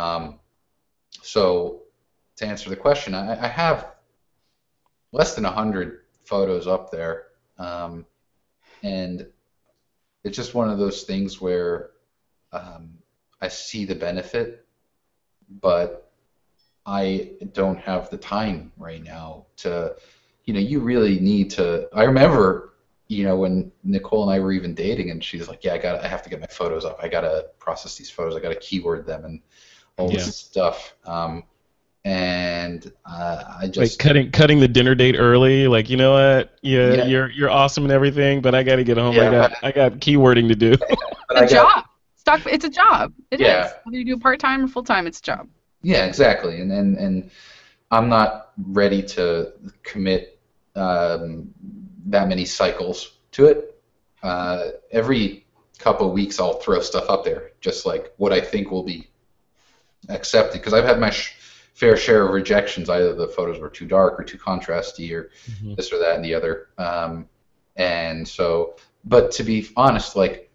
So to answer the question, I have less than 100 photos up there, and it's just one of those things where I see the benefit, but I don't have the time right now to, you really need to. I remember, when Nicole and I were even dating, and she's like, "Yeah, I have to get my photos up. I gotta process these photos. I gotta keyword them and all Yeah. this stuff." And I Like just, cutting the dinner date early, like you know what? Yeah, yeah, you're awesome and everything, but I got to get home. yeah, I got keywording to do. but A I got, job. It's a job. It is. yeah, Whether you do part-time or full-time, it's a job. yeah, exactly. And I'm not ready to commit that many cycles to it. Every couple of weeks, I'll throw stuff up there, just like what I think will be accepted, because I've had my fair share of rejections. Either the photos were too dark or too contrasty, or Mhm. this or that and the other. And so, but to be honest, like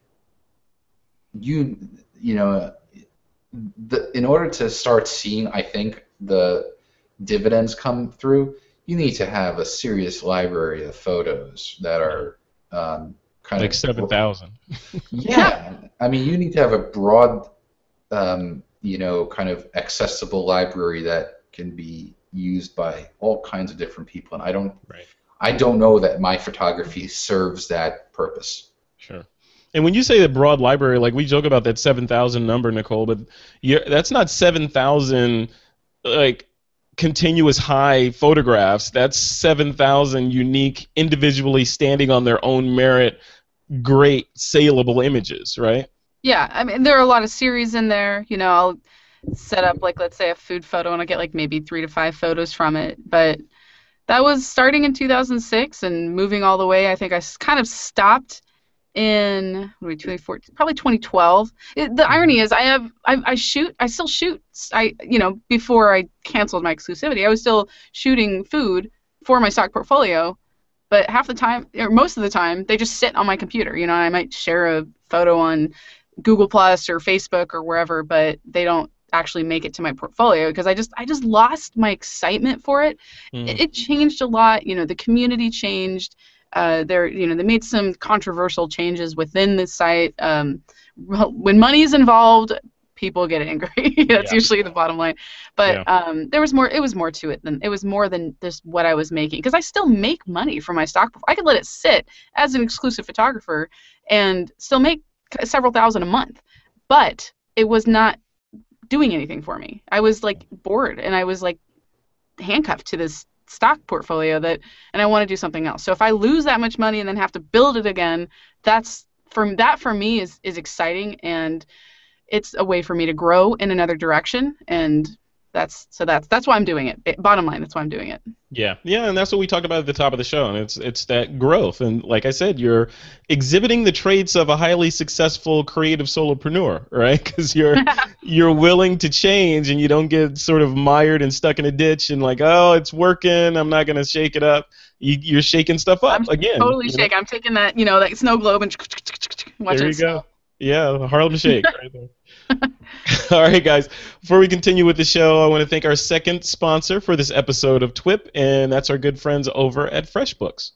you know, in order to start seeing, I think, the dividends come through, you need to have a serious library of photos that are kind Like of 7,000. yeah. I mean, you need to have a broad, kind of accessible library that can be used by all kinds of different people. And Right. I don't know that my photography serves that purpose. Sure. And when you say the broad library, like we joke about that 7,000 number, Nicole, but that's not 7,000 like continuous high photographs. That's 7,000 unique, individually standing on their own merit, great saleable images, right? Yeah, I mean, there are a lot of series in there. I'll set up, like, let's say a food photo, and I'll get like maybe 3 to 5 photos from it. But that was starting in 2006 and moving all the way. I think I kind of stopped in, what are we, 2014, probably 2012. The irony is, I still shoot. Before I canceled my exclusivity, I was still shooting food for my stock portfolio. But half the time, or most of the time, they just sit on my computer. I might share a photo on Google Plus or Facebook or wherever, but they don't actually make it to my portfolio, because I just lost my excitement for it. It changed a lot. The community changed. They made some controversial changes within the site. When money is involved, people get angry. That's usually the bottom line. But there was more. It was more to it than it was more than just what I was making, because I still make money from my stock. I could let it sit as an exclusive photographer and still make several thousand a month, but it was not doing anything for me. I was like bored, and I was like handcuffed to this stock portfolio and I want to do something else. So if I lose that much money and then have to build it again, for me is exciting, and it's a way for me to grow in another direction, and that's why I'm doing it. Bottom line, that's why I'm doing it. Yeah, and that's what we talked about at the top of the show, and it's that growth. And like I said, you're exhibiting the traits of a highly successful creative solopreneur, right? Because you're willing to change, and you don't get sort of mired and stuck in a ditch and like, oh, it's working, I'm not gonna shake it up. You're shaking stuff up again. Totally shaking. I'm taking that that snow globe and watching there you it snow. Go. Yeah, the Harlem Shake right there. All right, guys. Before we continue with the show, I want to thank our second sponsor for this episode of TWiP, and that's our good friends over at FreshBooks.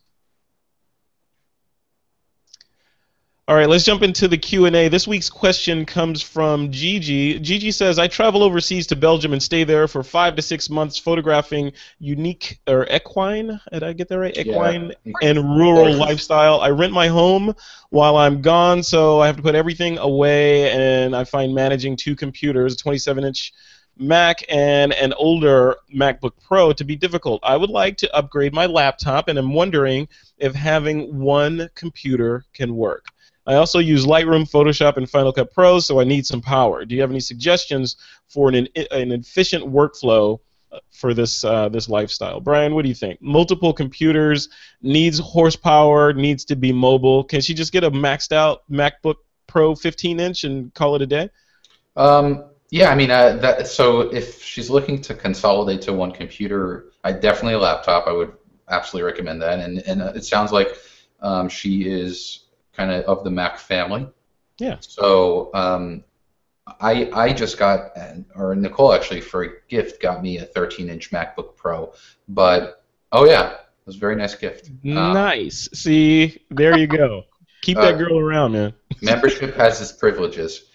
All right, let's jump into the Q&A. This week's question comes from Gigi. Gigi says, I travel overseas to Belgium and stay there for 5 to 6 months photographing equine, did I get that right? Equine and rural lifestyle. I rent my home while I'm gone, so I have to put everything away, and I find managing 2 computers, a 27-inch Mac and an older MacBook Pro, to be difficult. I would like to upgrade my laptop, and I'm wondering if having one computer can work. I also use Lightroom, Photoshop, and Final Cut Pro, so I need some power. Do you have any suggestions for an efficient workflow for this lifestyle? Brian, what do you think? Multiple computers, needs horsepower, needs to be mobile. Can she just get a maxed out MacBook Pro 15-inch and call it a day? Yeah, I mean, so if she's looking to consolidate to one computer, definitely a laptop. I would absolutely recommend that. And it sounds like she is kind of the Mac family. Yeah. So I just got, or Nicole actually for a gift got me a 13-inch MacBook Pro. But oh yeah, it was a very nice gift. Nice. See, there you go. Keep that girl around, man. Membership has its privileges.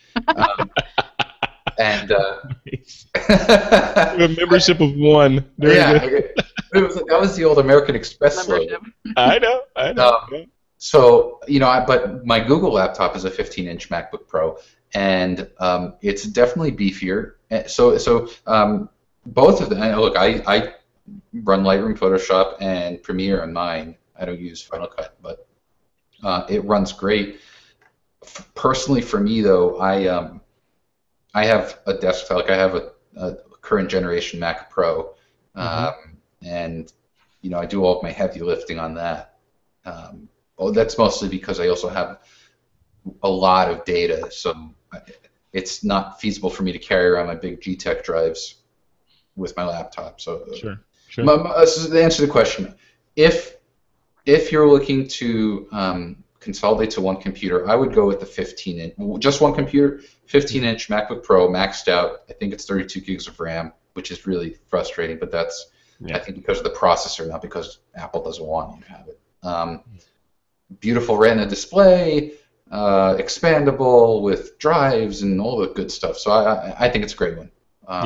And nice. A membership of 1. That was the old American Express slogan. I know. So, but my Google laptop is a 15-inch MacBook Pro, and it's definitely beefier. So both of them. Look, I run Lightroom, Photoshop, and Premiere on mine. I don't use Final Cut, but it runs great. Personally, for me though, I have a desktop. Like I have a current generation Mac Pro, and I do all of my heavy lifting on that. That's mostly because I also have a lot of data, so it's not feasible for me to carry around my big G-Tech drives with my laptop. So, sure. So to answer the question, if you're looking to consolidate to one computer, I would go with the 15-inch, just one computer, 15-inch MacBook Pro, maxed out. I think it's 32 gigs of RAM, which is really frustrating, but that's I think because of the processor, not because Apple doesn't want you to have it. Beautiful Retina display, expandable with drives and all the good stuff. So I think it's a great one.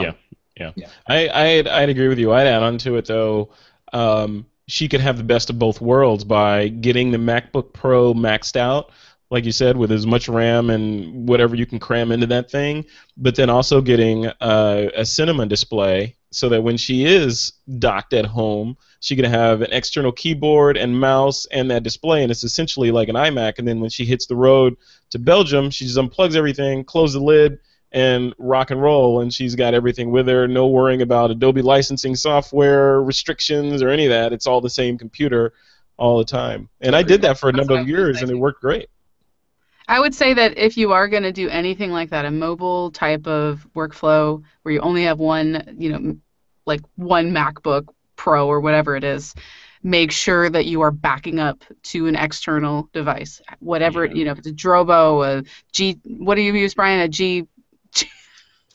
I'd agree with you. I'd add on to it though. She could have the best of both worlds by getting the MacBook Pro maxed out, like you said, with as much RAM and whatever you can cram into that thing, but then also getting a cinema display so that when she is docked at home, she can have an external keyboard and mouse and that display, and it's essentially like an iMac. And then when she hits the road to Belgium, she just unplugs everything, closes the lid, and rock and roll, and she's got everything with her. No worrying about Adobe licensing software restrictions or any of that. It's all the same computer all the time. And I did that for a number of years, and it worked great. I would say that if you are going to do anything like that, a mobile type of workflow where you only have one, like one MacBook Pro or whatever it is, make sure that you are backing up to an external device, whatever if it's a Drobo, a G. What do you use, Brian? A G.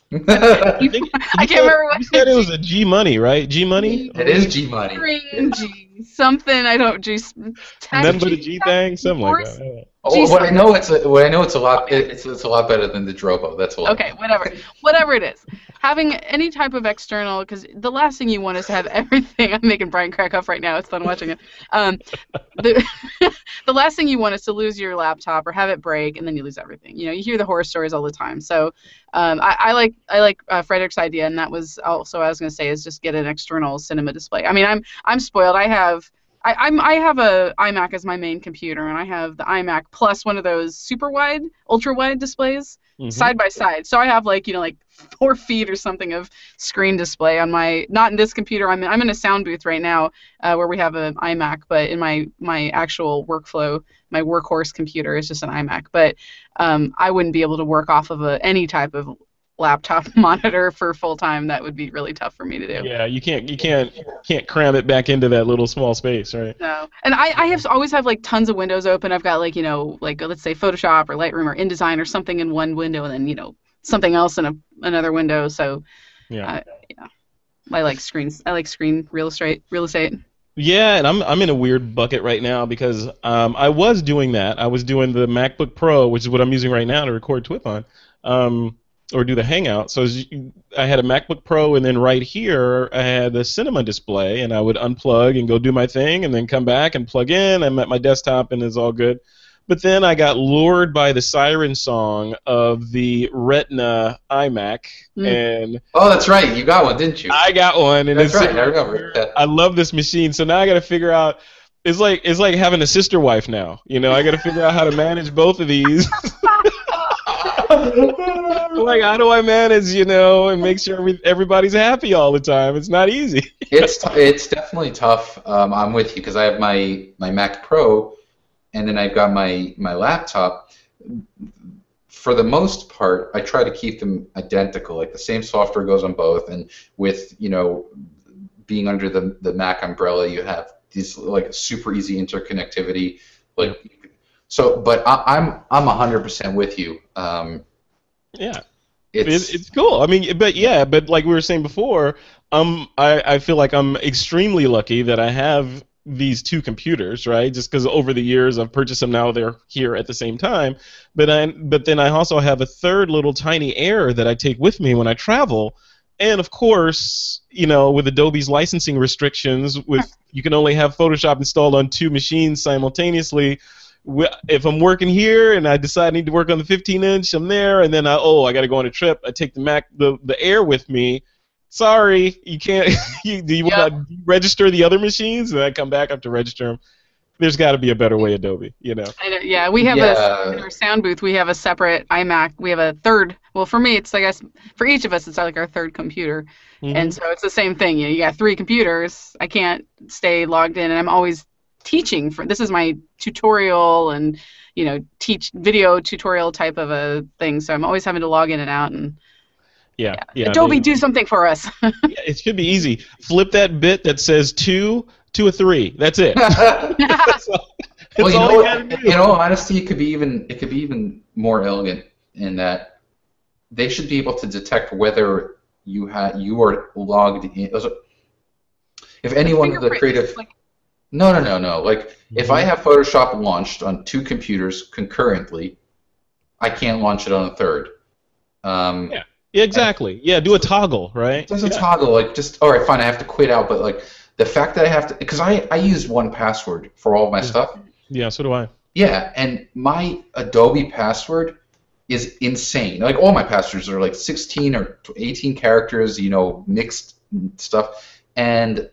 I think I can't remember what you said it was a G Money, right? G Money? It is G Money. Green G something. I don't G. Nothing but a G thing, something like Force? that. Oh, what I know, it's a lot. It's a lot better than the Drobo. That's all. Okay, whatever it is. Having any type of external, because the last thing you want is to have everything. I'm making Brian crack up right now. It's fun watching it. The the last thing you want is to lose your laptop or have it break, and then you lose everything. You know, you hear the horror stories all the time. So I like Frederick's idea, and that was also what I was going to say is just get an external cinema display. I mean, I'm spoiled. I have a iMac as my main computer, and I have the iMac plus one of those super wide, ultra wide displays side by side. So I have like 4 feet or something of screen display on my, not in this computer. I'm in a sound booth right now where we have an iMac, but in my actual workflow, my workhorse computer is just an iMac. But I wouldn't be able to work off of any type of laptop monitor for full time. That would be really tough for me to do. Yeah, you can't cram it back into that little small space, right? No, and I always have like tons of windows open. I've got like let's say Photoshop or Lightroom or InDesign or something in one window, and then something else in another window. So yeah, I like screens. I like screen real estate. Yeah, and I'm in a weird bucket right now because I was doing that. I was doing the MacBook Pro, which is what I'm using right now to record TWiP on. Or do the Hangout. So I had a MacBook Pro, and then right here I had a cinema display, and I would unplug and go do my thing, and then come back and plug in. I'm at my desktop, and it's all good. But then I got lured by the siren song of the Retina iMac, and oh, that's right, you got one, didn't you? I got one, and that's right. I remember. I love this machine, so now I got to figure out. It's like having a sister wife now. I got to figure out how to manage both of these. Like, how do I manage, and make sure everybody's happy all the time? It's not easy. It's definitely tough. I'm with you because I have my Mac Pro, and then I've got my laptop. For the most part, I try to keep them identical. Like the same software goes on both, and with being under the Mac umbrella, you have these like super easy interconnectivity. So, but I'm 100% with you. Yeah, it's cool. I mean, but like we were saying before, I feel like I'm extremely lucky that I have these 2 computers, right? Just because over the years I've purchased them, now they're here at the same time. But then I also have a third little tiny Air that I take with me when I travel. And of course, with Adobe's licensing restrictions, you can only have Photoshop installed on 2 machines simultaneously. If I'm working here and I decide I need to work on the 15-inch, I'm there, and then I got to go on a trip. I take the Air with me. Sorry, you can't. Do you want to register the other machines? And I come back, I have to register them. There's got to be a better way, Adobe. I know, yeah, we have in our sound booth. We have a separate iMac. We have a third. Well, for me, it's I guess for each of us, it's like our third computer, and so it's the same thing. You got 3 computers. I can't stay logged in, and I'm always teaching. This is my tutorial and teach video tutorial type of a thing. So I'm always having to log in and out and. Yeah. Adobe, do something for us. Yeah, it should be easy. Flip that bit that says 2 to a 3. That's it. That's all in all honesty, it could be even more elegant in that they should be able to detect whether you are logged in. If any one of the creative. No. Like, if I have Photoshop launched on 2 computers concurrently, I can't launch it on a third. Yeah, exactly. Yeah, do a toggle, right? There's a toggle, like, just, all right, fine, I have to quit out, but, like, the fact that I have to, because I use 1Password for all of my stuff. Yeah, so do I. Yeah, and my Adobe password is insane. Like, all my passwords are, like, 16 or 18 characters, mixed stuff, and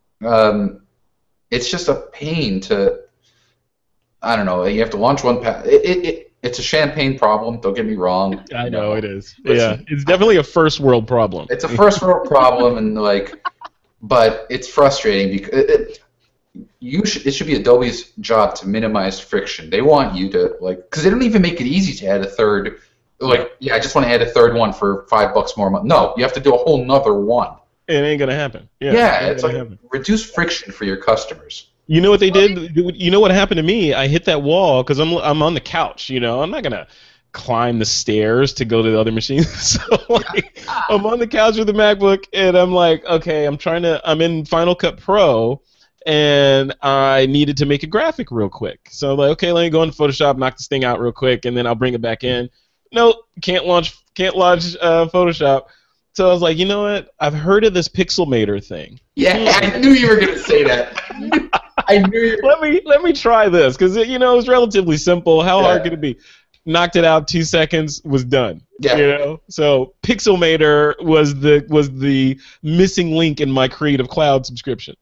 it's just a pain to, I don't know, you have to launch 1Password. It's a champagne problem, don't get me wrong. I know it is. Yeah, it's definitely a first world problem. It's a first world problem, and but it's frustrating because it should be Adobe's job to minimize friction. They want you to because they don't even make it easy to add a third. I just want to add a third one for $5 more a month. No, you have to do a whole nother one. It ain't gonna happen. Yeah, it's like reduce friction for your customers. You know what they did? You know what happened to me? I hit that wall because I'm on the couch. I'm not gonna climb the stairs to go to the other machines. So like, I'm on the couch with the MacBook, and I'm like, okay, I'm in Final Cut Pro, and I needed to make a graphic real quick. So I'm like, okay, let me go into Photoshop, knock this thing out real quick, and then I'll bring it back in. Nope, can't launch Photoshop. So I was like, you know what? I've heard of this Pixelmator thing. Yeah, I knew you were gonna say that. I knew you were... Let me try this, because it was relatively simple. How hard could it be? Knocked it out, 2 seconds, was done. Yeah. So Pixelmator was the missing link in my Creative Cloud subscription.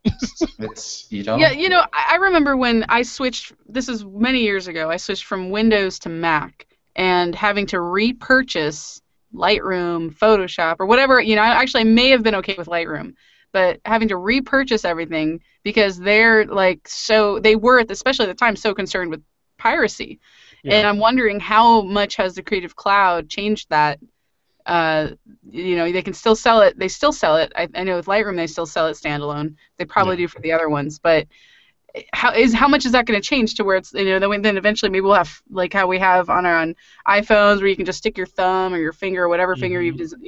Yeah, I remember when I switched. This is many years ago. I switched from Windows to Mac, and having to repurchase Lightroom, Photoshop, or whatever. I may have been okay with Lightroom, but having to repurchase everything because they're they were especially at the time so concerned with piracy. Yeah. And I'm wondering how much has the Creative Cloud changed that. They can still sell it. They still sell it. I know with Lightroom they still sell it standalone. They probably do for the other ones, but how much is that going to change to where it's then eventually maybe we'll have like how we have on iPhones where you can just stick your thumb or your finger or whatever finger you've just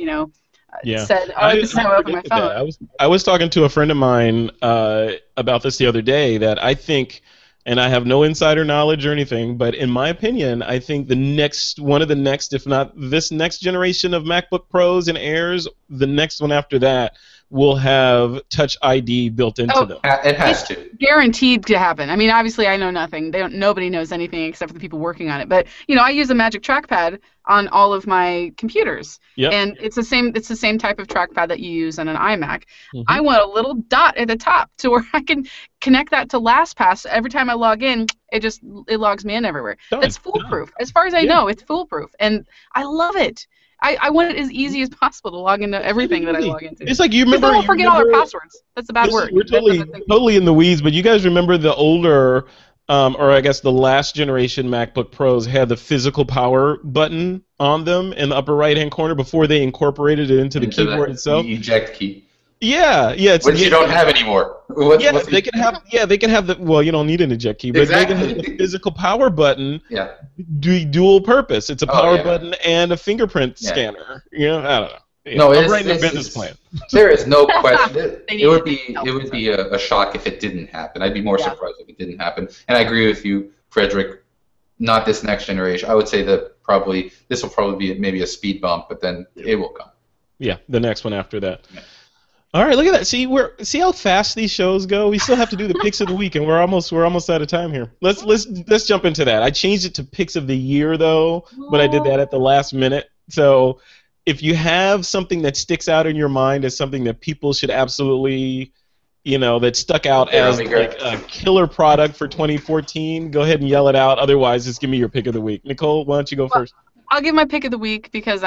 said, this is how I open my phone. I was talking to a friend of mine about this the other day, that I think, and I have no insider knowledge or anything, but in my opinion, I think one of the next, if not this next generation of MacBook Pros and Airs, the next one after that will have Touch ID built into them. It has to. Guaranteed to happen. I mean, obviously, I know nothing. Nobody knows anything except for the people working on it. But I use a Magic Trackpad on all of my computers, and it's the same type of trackpad that you use on an iMac. Mm-hmm. I want a little dot at the top to where I can connect that to LastPass. Every time I log in, it logs me in everywhere. It's foolproof. As far as I know, it's foolproof, and I love it. I want it as easy as possible to log into everything that I log into. It's like you remember. Don't forget all our passwords. That's a bad word. We're totally in the weeds, but you guys remember the older, or I guess the last generation MacBook Pros had the physical power button on them in the upper right-hand corner before they incorporated it into the keyboard itself. The eject key. Yeah. Which you don't have anymore. They can have the. Well, you don't need an eject key, but they can have the physical power button. Yeah. Dual purpose. It's a power button and a fingerprint scanner. I don't know. I'm writing a business plan. There is no question. It would be a shock if it didn't happen. I'd be more surprised if it didn't happen. And I agree with you, Frederick. Not this next generation. I would say that this will probably be maybe a speed bump, but then it will come. Yeah, the next one after that. Yeah. All right, look at that. See how fast these shows go. We still have to do the picks of the week, and we're almost out of time here. Let's jump into that. I changed it to picks of the year though, but I did that at the last minute. So if you have something that sticks out in your mind as something that people should absolutely, that stuck out as like a killer product for 2014, go ahead and yell it out. Otherwise, just give me your pick of the week. Nicole, why don't you go first? I'll give my pick of the week because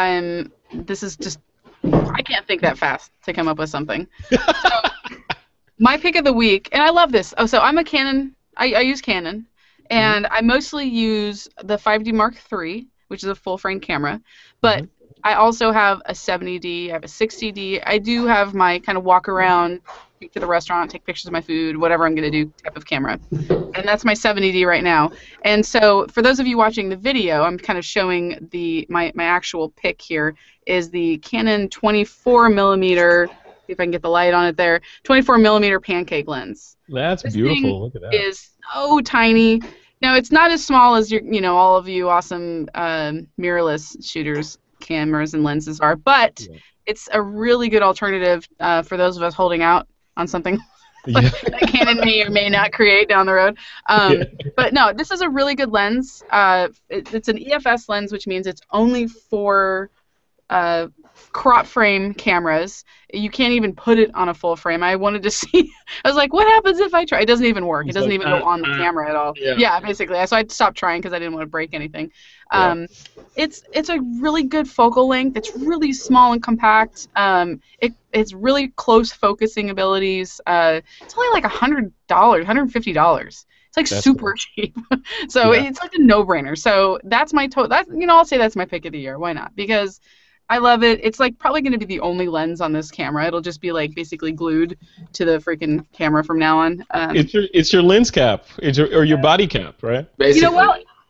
I can't think that fast to come up with something. So, my pick of the week, and I love this. So I'm a Canon. I use Canon, and I mostly use the 5D Mark III, which is a full-frame camera. But I also have a 70D. I have a 60D. I do have my kind of walk around, take to the restaurant, take pictures of my food, whatever I'm going to do type of camera. And that's my 70D right now. And so for those of you watching the video, I'm kind of showing my actual pick here is the Canon 24mm, see if I can get the light on it there, 24mm pancake lens. That's beautiful. Look at that. It is so tiny. Now, it's not as small as all of you awesome mirrorless shooters cameras and lenses are, but it's a really good alternative for those of us holding out on something that Canon may or may not create down the road. But no, this is a really good lens. It's an EFS lens, which means it's only for crop frame cameras. You can't even put it on a full frame. I wanted to see. I was like, what happens if I try? It doesn't even work. It doesn't even go on the camera at all. Yeah, basically. So I stopped trying because I didn't want to break anything. It's a really good focal length. It's really small and compact. It's really close focusing abilities. It's only like $100, $150. It's like super cheap. So it's like a no-brainer. So that's my I'll say that's my pick of the year. Why not? Because I love it. It's like probably going to be the only lens on this camera. It'll just be like basically glued to the freaking camera from now on. It's your lens cap, or your body cap, right? Basically. What?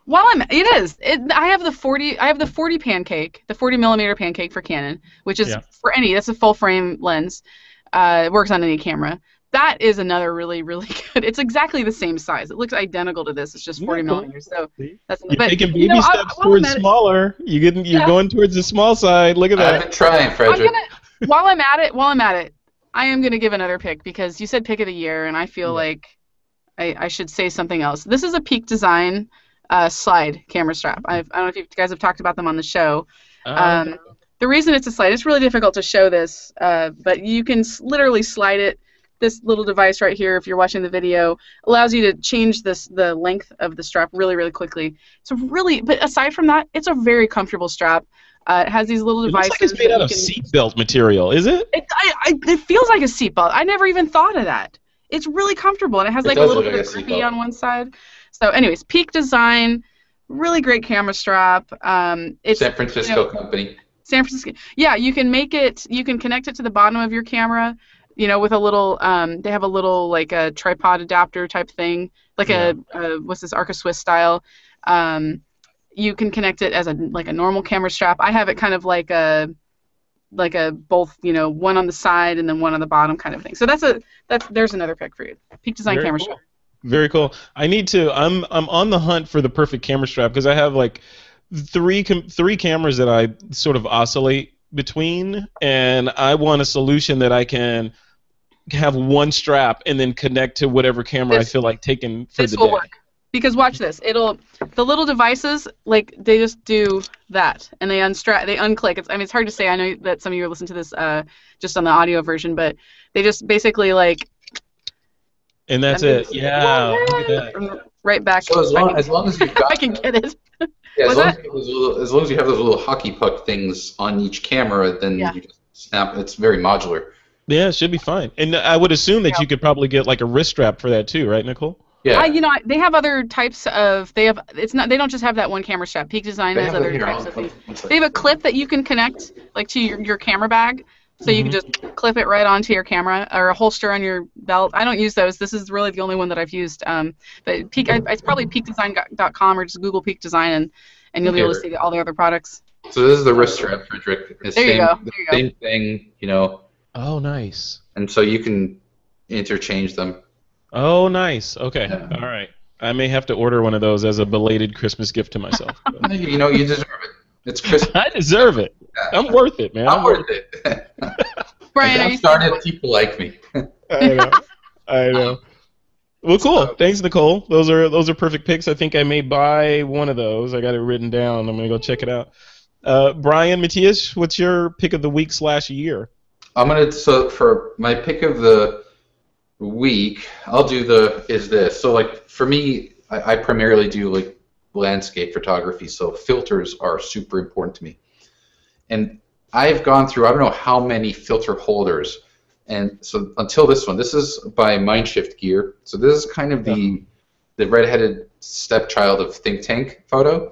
I have the 40 pancake, the 40 millimeter pancake for Canon, which is that's a full frame lens. It works on any camera. That is another really, really good. It's exactly the same size. It looks identical to this. It's just 40 millimeters. So that's. You're taking baby steps towards smaller. You're going towards the small side. Look at that. I've been trying, Frederick. While I'm at it, I am gonna give another pick because you said pick of the year, and I feel like I should say something else. This is a Peak Design slide camera strap. I don't know if you guys have talked about them on the show. The reason it's a slide, it's really difficult to show this, but you can literally slide it. This little device right here, if you're watching the video, allows you to change the length of the strap really, really quickly. But aside from that, it's a very comfortable strap. It has these little devices. It looks like it's made out of seatbelt material, is it? It feels like a seatbelt. I never even thought of that. It's really comfortable, and it has like a little bit of grippy on one side. So, anyways, Peak Design, really great camera strap. It's San Francisco company. San Francisco. Yeah, you can make it. You can connect it to the bottom of your camera. With a little, they have a little like a tripod adapter type thing, like what's this, Arca Swiss style. You can connect it as a normal camera strap. I have it kind of like a both, one on the side and then one on the bottom kind of thing. So there's another pick for you. Peak Design camera strap. Very cool. I'm on the hunt for the perfect camera strap because I have like three cameras that I sort of oscillate between, and I want a solution that I can have one strap and then connect to whatever camera I feel like taking for the day. This will work. Because watch this. The little devices, they just do that, and they unclick. It's hard to say. I know that some of you are listening to this just on the audio version, but they just basically and that's it. Yeah. Look at that. Right back. So as long as you've got I can get it. Yeah, as long as you have those little hockey puck things on each camera, then you just snap. It's very modular. Yeah, it should be fine. And I would assume that you could probably get like a wrist strap for that too, right, Nicole? Yeah. They have other types of. They don't just have that one camera strap. Peak Design has other types of things. They have a clip that you can connect to your camera bag, so you can just clip it right onto your camera, or a holster on your belt. I don't use those. This is really the only one that I've used. But it's probably peakdesign.com, or just Google Peak Design, and you'll be able to see all the other products. So this is the wrist strap, Frederick. There you go. Same thing, Oh, nice. And so you can interchange them. Oh, nice. Okay. Yeah. All right. I may have to order one of those as a belated Christmas gift to myself. You deserve it. It's Christmas. I deserve it. Yeah. I'm worth it, man. I'm worth it. Brian, I'm starting to people like me. I know. Well, cool. Thanks, Nicole. Those are perfect picks. I think I may buy one of those. I got it written down. I'm gonna go check it out. Brian, Matthias, what's your pick of the week / year? So for my pick of the week, I'll do this. So for me, I primarily do landscape photography, so filters are super important to me. And I've gone through I don't know how many filter holders, and so until this one, this is by Mindshift Gear. So this is kind of the redheaded stepchild of Think Tank photo.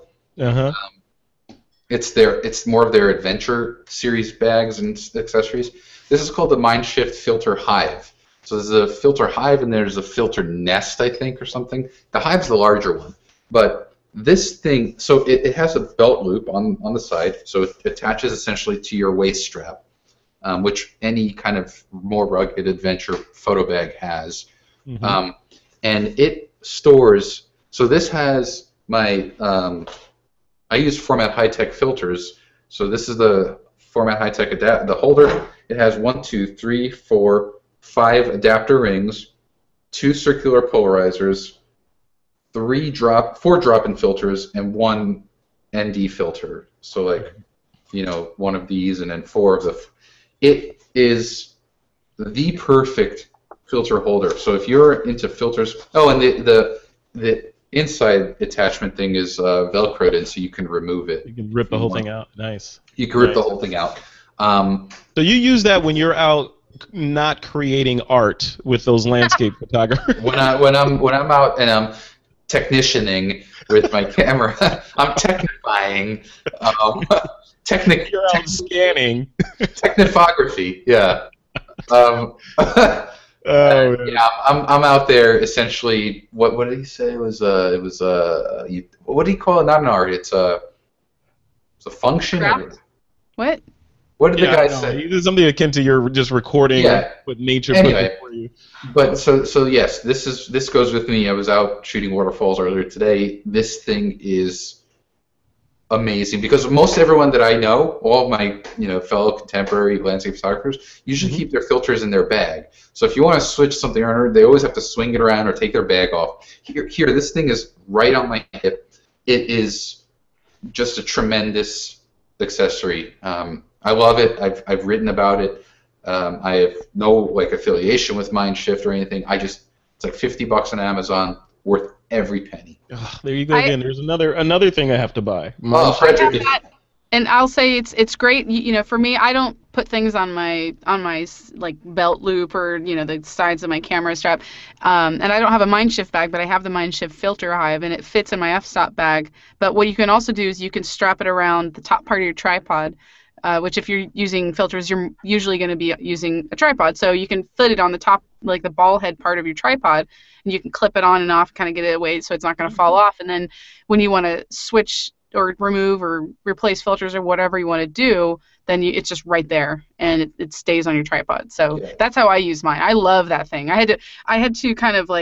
It's more of their adventure series bags and accessories. This is called the Mindshift Filter Hive. So there's a filter hive and there's a filter nest, I think, or something. The hive's the larger one. But this thing, so it has a belt loop on the side, so it attaches essentially to your waist strap, which any kind of more rugged adventure photo bag has. And it stores, so this has my, I use Format High-Tech filters. So this is the Format High-Tech the holder. It has 1, 2, 3, 4, 5 adapter rings, 2 circular polarizers, 4 drop-in filters, and 1 ND filter. So one of these and then 4 of the. It is the perfect filter holder. So if you're into filters, and the inside attachment thing is Velcroed in, so you can remove it. You can rip the whole thing out. Nice. You can rip the whole thing out. So you use that when you're out not creating art with those landscape photographers. when I'm out and I'm technicianing with my camera, I'm technifying. You're out scanning. Technifography, yeah. Oh, man. Yeah, I'm out there essentially. What did he say? What do you call it? Not an art. It's a function. Or, Craft? What? what did the Yeah, guy no, say? it's something akin to your just recording Yeah. what nature put Anyway, before you. but so yes, this goes with me. I was out shooting waterfalls earlier today. This thing is amazing because most everyone that I know, all of my fellow contemporary landscape photographers, usually keep their filters in their bag. So if you want to switch something around, they always have to swing it around or take their bag off. Here, this thing is right on my hip. It is just a tremendous accessory. I love it. I've written about it. I have no affiliation with Mindshift or anything. It's like $50 on Amazon, worth every penny. Ugh, there you go again. There's another thing I have to buy. Oh, Frederick. And I'll say it's great. For me, I don't put things on my like belt loop or the sides of my camera strap. And I don't have a Mindshift bag, but I have the Mindshift filter hive, and it fits in my f-stop bag. But what you can also do is you can strap it around the top part of your tripod. Which if you're using filters, you're usually going to be using a tripod. So you can fit it on the top, like the ball head part of your tripod, and you can clip it on and off, kind of get it away so it's not going to fall off. And then when you want to switch or remove or replace filters or whatever you want to do, then it's just right there, and it stays on your tripod. So that's how I use mine. I love that thing. I had to kind of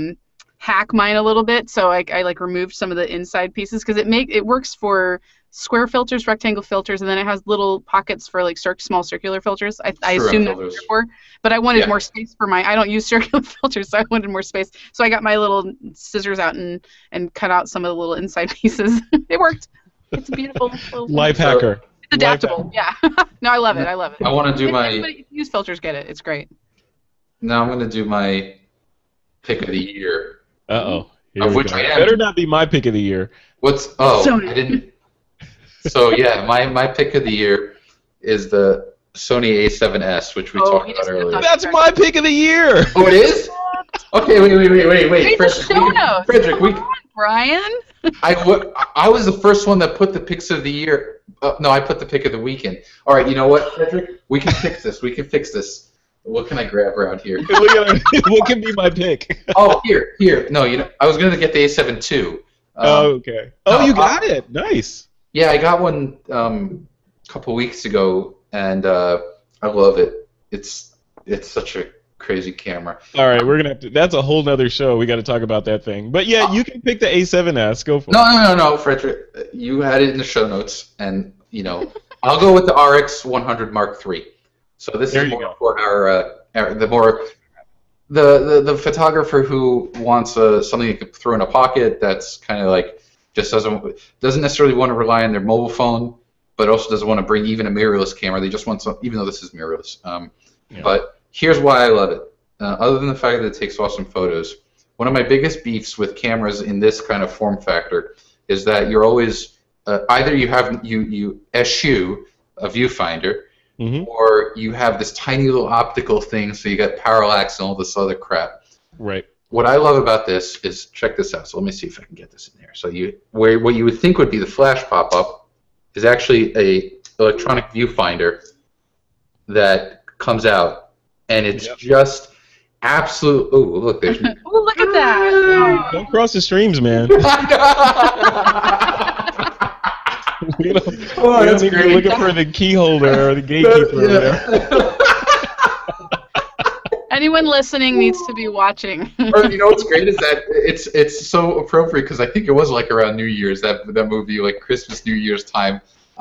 hack mine a little bit, so I removed some of the inside pieces because it works for square filters, rectangle filters, and then it has little pockets for small circular filters. I assume that's what they're for, but I wanted more space for I don't use circular filters, so I wanted more space. So I got my little scissors out and cut out some of the little inside pieces. It worked. It's a beautiful little Life hacker. It's adaptable. Yeah. No, I love it. I love it. I want to do Anybody who use filters get it. It's great. Now I'm going to do my pick of the year. Uh-oh. Of which I am. Better not be my pick of the year. I didn't. So yeah, my pick of the year is the Sony A7S, which we talked about earlier. That's my pick of the year. Oh, it is? Okay, wait. Frederick, Brian. I was the first one that put the picks of the year. No, I put the pick of the weekend. All right, you know what, Frederick? We can fix this. What can I grab around here? What can be my pick? Oh, here. No, I was going to get the A7 too. Okay. Oh, you got it. Nice. Yeah, I got one a couple weeks ago, and I love it. It's such a crazy camera. All right, we're gonna have to. That's a whole nother show. We got to talk about that thing. But yeah, you can pick the A7S. Go for it. No, Frederick. You had it in the show notes, and I'll go with the RX 100 Mark III. So this is more for the photographer who wants something you can throw in a pocket that's kind of just doesn't necessarily want to rely on their mobile phone, but also doesn't want to bring even a mirrorless camera. They just want some, even though this is mirrorless. But here's why I love it. Other than the fact that it takes awesome photos, one of my biggest beefs with cameras in this kind of form factor is that you're always either you eschew a viewfinder, or you have this tiny little optical thing, so you got parallax and all this other crap. Right. What I love about this is, check this out. So let me see if I can get this in there. So what you would think would be the flash pop-up is actually a electronic viewfinder that comes out, and it's just absolute. Oh, look, there's. Oh, look at that! Don't cross the streams, man. we don't need to be looking for the key holder or the gatekeeper over there. Anyone listening needs to be watching. Or, what's great is that it's so appropriate because I think it was around New Year's, that movie, Christmas, New Year's time.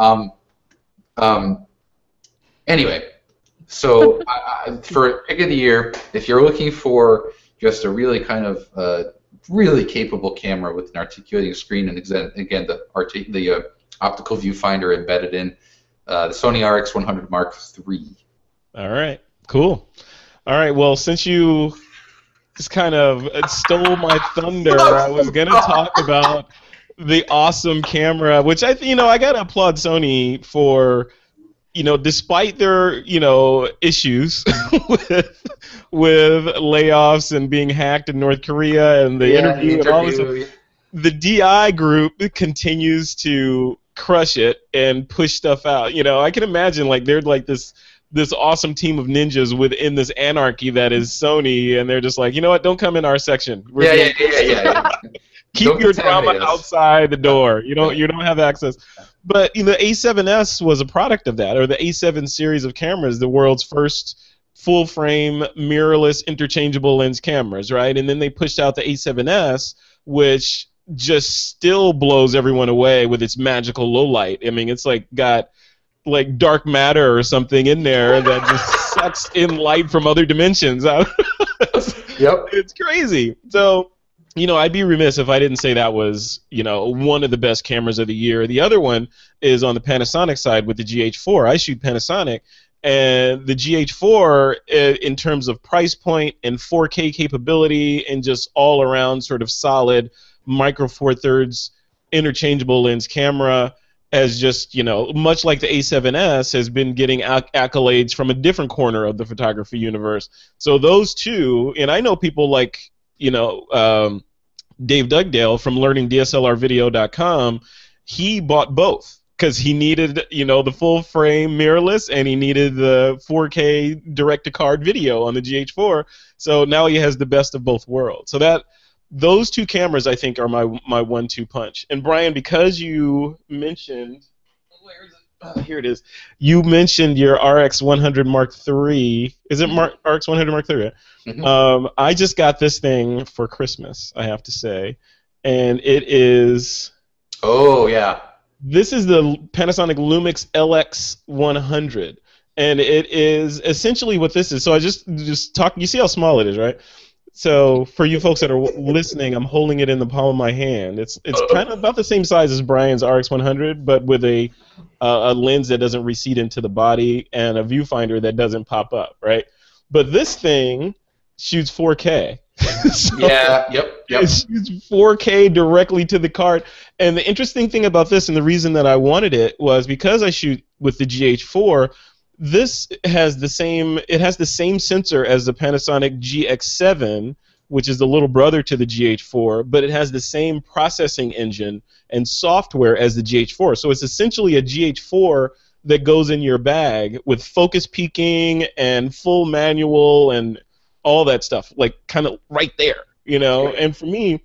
Anyway, so for pick of the year, if you're looking for just a really kind of really capable camera with an articulating screen and again the optical viewfinder embedded in, the Sony RX 100 Mark III. All right, cool. All right, well, since you just kind of stole my thunder, I was going to talk about the awesome camera, which I got to applaud Sony for, despite their, issues with layoffs and being hacked in North Korea and the interview and all this stuff, the DI group continues to crush it and push stuff out. I can imagine they're this this awesome team of ninjas within this anarchy that is Sony, and they're just like, you know what? Don't come in our section. Yeah. Keep Don't your drama contaminate us. outside the door. You don't have access. But the A7S was a product of that, or the A7 series of cameras, the world's first full frame mirrorless interchangeable lens cameras, right? And then they pushed out the A7S, which just still blows everyone away with its magical low light. I mean, it's like got like dark matter or something in there that just sucks in light from other dimensions. Yep. It's crazy. So, I'd be remiss if I didn't say that was, one of the best cameras of the year. The other one is on the Panasonic side with the GH4. I shoot Panasonic, and the GH4, in terms of price point and 4K capability and just all around sort of solid micro four thirds interchangeable lens camera, as just, much like the A7S, has been getting accolades from a different corner of the photography universe. So those two, and I know people like, Dave Dugdale from learningdslrvideo.com, he bought both because he needed, the full frame mirrorless, and he needed the 4K direct-to-card video on the GH4. So now he has the best of both worlds. So those two cameras, I think, are my 1-2 punch. And Brian, because you mentioned, where is it? Here it is. You mentioned your RX100 Mark III. Is it RX100 Mark III? Right? Mm-hmm. I just got this thing for Christmas, I have to say, and it is. Oh yeah. This is the Panasonic Lumix LX100, and it is essentially what this is. So I just talk. You see how small it is, right? So for you folks that are listening, I'm holding it in the palm of my hand. It's kind of about the same size as Brian's RX100, but with a lens that doesn't recede into the body and a viewfinder that doesn't pop up, right? But this thing shoots 4K. So yeah. Yep. it shoots 4K directly to the card. And the interesting thing about this, and the reason that I wanted it, was because I shoot with the GH4. This has the same. It has the same sensor as the Panasonic GX7, which is the little brother to the GH4, but it has the same processing engine and software as the GH4. So it's essentially a GH4 that goes in your bag with focus peaking and full manual and all that stuff, like kind of right there, And for me,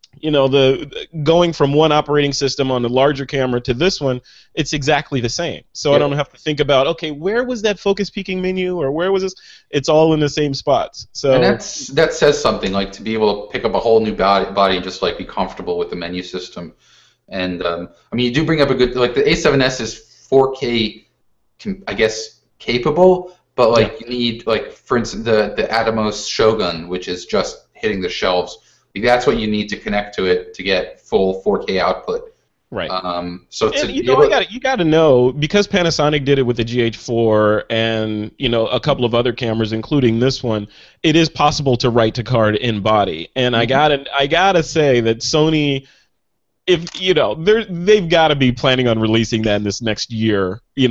the going from one operating system on the larger camera to this one, it's exactly the same. So I don't have to think about, okay, where was that focus peaking menu, or where was this? It's all in the same spots. So and that says something, like to be able to pick up a whole new body and just like be comfortable with the menu system. And I mean, you do bring up a good, like the A7S is 4K, I guess, capable, but like you need, like for instance, the Atomos Shogun, which is just hitting the shelves. That's what you need to connect to it to get full 4K output. Right. So and, you got to know, because Panasonic did it with the GH4 and a couple of other cameras, including this one, it is possible to write to card in body. And I gotta say that Sony, if they've got to be planning on releasing that in this next year. An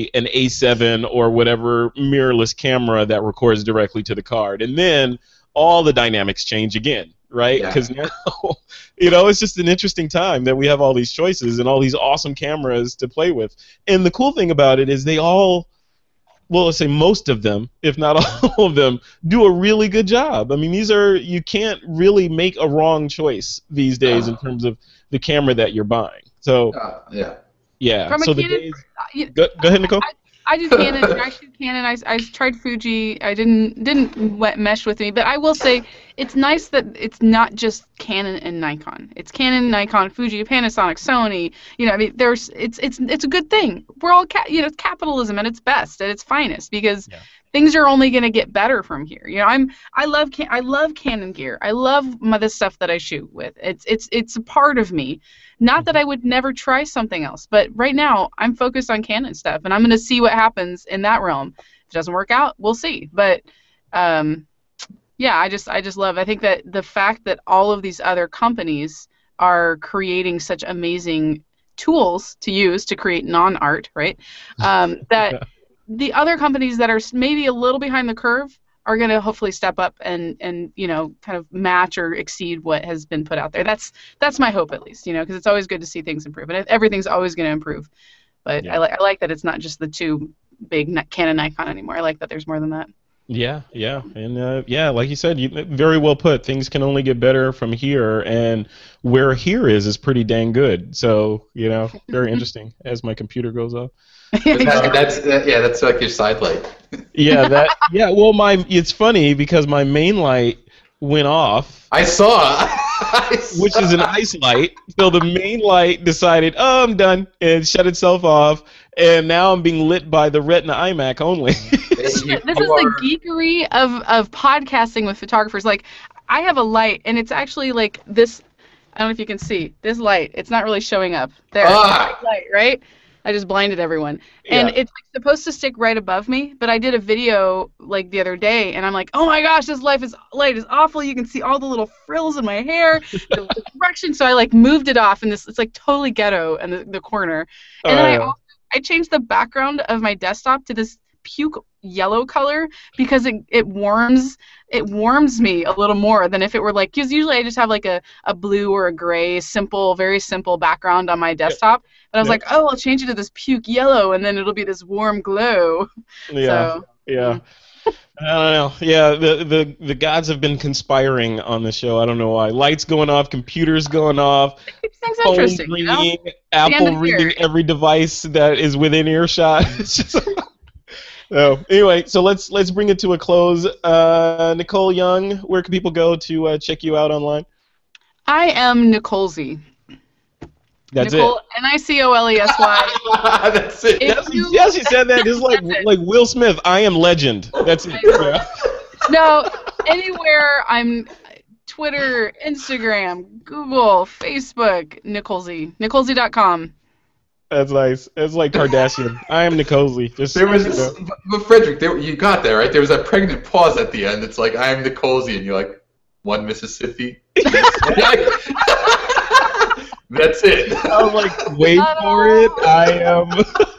A7 or whatever mirrorless camera that records directly to the card, and then all the dynamics change again. Right? Because now, it's just an interesting time that we have all these choices and all these awesome cameras to play with. And the cool thing about it is they all, well, let's say most of them, if not all of them, do a really good job. I mean, you can't really make a wrong choice these days in terms of the camera that you're buying. So, yeah. From so a the Canon, go ahead, Nicole. I do Canon. I shoot Canon. I tried Fuji. I didn't mesh with me. But I will say it's nice that it's not just Canon and Nikon. It's Canon, Nikon, Fuji, Panasonic, Sony. I mean, it's a good thing. We're all capitalism at its best, at its finest, because things are only going to get better from here. I love Canon gear. I love the stuff that I shoot with. It's a part of me. Not that I would never try something else, but right now I'm focused on Canon stuff, and I'm going to see what happens in that realm. If it doesn't work out, we'll see. But I just love. I think that the fact that all of these other companies are creating such amazing tools to use to create non-art, right? That the other companies that are maybe a little behind the curve are going to hopefully step up and kind of match or exceed what has been put out there. That's my hope, at least, because it's always good to see things improve, and everything's always going to improve. But I like that it's not just the two big Canon Nikon anymore. I like that there's more than that. Yeah, yeah, and yeah, like you said, very well put. Things can only get better from here, and where here is pretty dang good. So, very interesting as my computer goes off. That's like your side light. Yeah. Well, it's funny because my main light went off. I saw. Which is an ice light. So the main light decided, oh, I'm done, and shut itself off. And now I'm being lit by the Retina iMac only. This is the geekery of podcasting with photographers. Like, I have a light, and it's actually like this. I don't know if you can see this light. It's not really showing up. There, light, right? I just blinded everyone. And it's like, supposed to stick right above me, but I did a video like the other day, and I'm like, oh my gosh, this light is awful. You can see all the little frills in my hair, the direction. So I like moved it off, and it's like totally ghetto in the corner. And then I changed the background of my desktop to this puke yellow color because it warms me a little more than if it were like, because usually I just have like a blue or a gray very simple background on my desktop. But I was like, oh, I'll change it to this puke yellow, and then it'll be this warm glow. Yeah. I don't know. Yeah, the gods have been conspiring on the show. I don't know why. Lights going off, computers going off, Things phones interesting, ringing, Apple reading every device that is within earshot. It's just anyway, so let's bring it to a close. Nicole Young, where can people go to check you out online? I am Nicole Z. That's Nicole, Nicolesy. That's it. Yes, she said that. It's like Will Smith. I am legend. That's it. Yeah. No, anywhere I'm Twitter, Instagram, Google, Facebook, Nicole Z. NicoleZ.com. That's nice. It's like Kardashian. I am Nicole Z. But Frederick, you got there, right? There was that pregnant pause at the end. It's like, I am Nicole Z, and you're like, one Mississippi. That's it. I was like, wait for it. I am.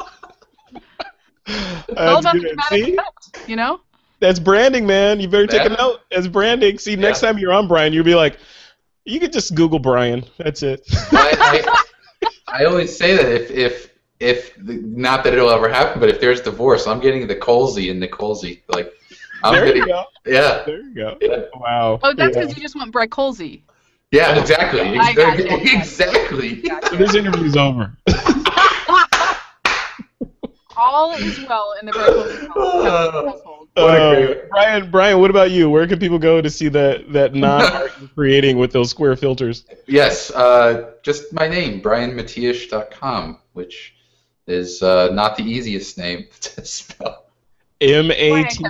It's all about the dramatic effect, That's branding, man. You better take a note. That's branding. See, next time you're on Brian, you'll be like, you could just Google Brian. That's it. I always say that if not that it'll ever happen, but if there's divorce, I'm getting the Colsey and Nicolesy. Like, there you go. Yeah. There you go. Yeah. Wow. Oh, that's because you just want Brett Colsey. Yeah, exactly. I got you. Exactly. So this interview's over. All is well in the Brett Colsey household. Brian, what about you? Where can people go to see that non-art you're creating with those square filters? Yes, just my name, brianmatiash.com, which is not the easiest name to spell. Matiash,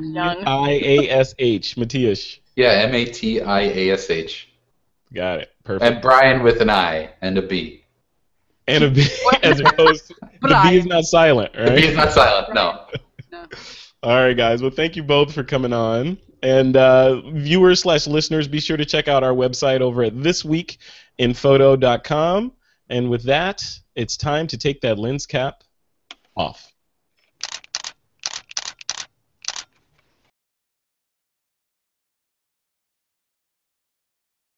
Matiash. Yeah, Matiash. Got it. Perfect. And Brian with an I and a B. And a B, as opposed to the B is not silent, right? The B is not silent, no. All right, guys. Well, thank you both for coming on. And viewers/listeners, be sure to check out our website over at thisweekinphoto.com. And with that, it's time to take that lens cap off.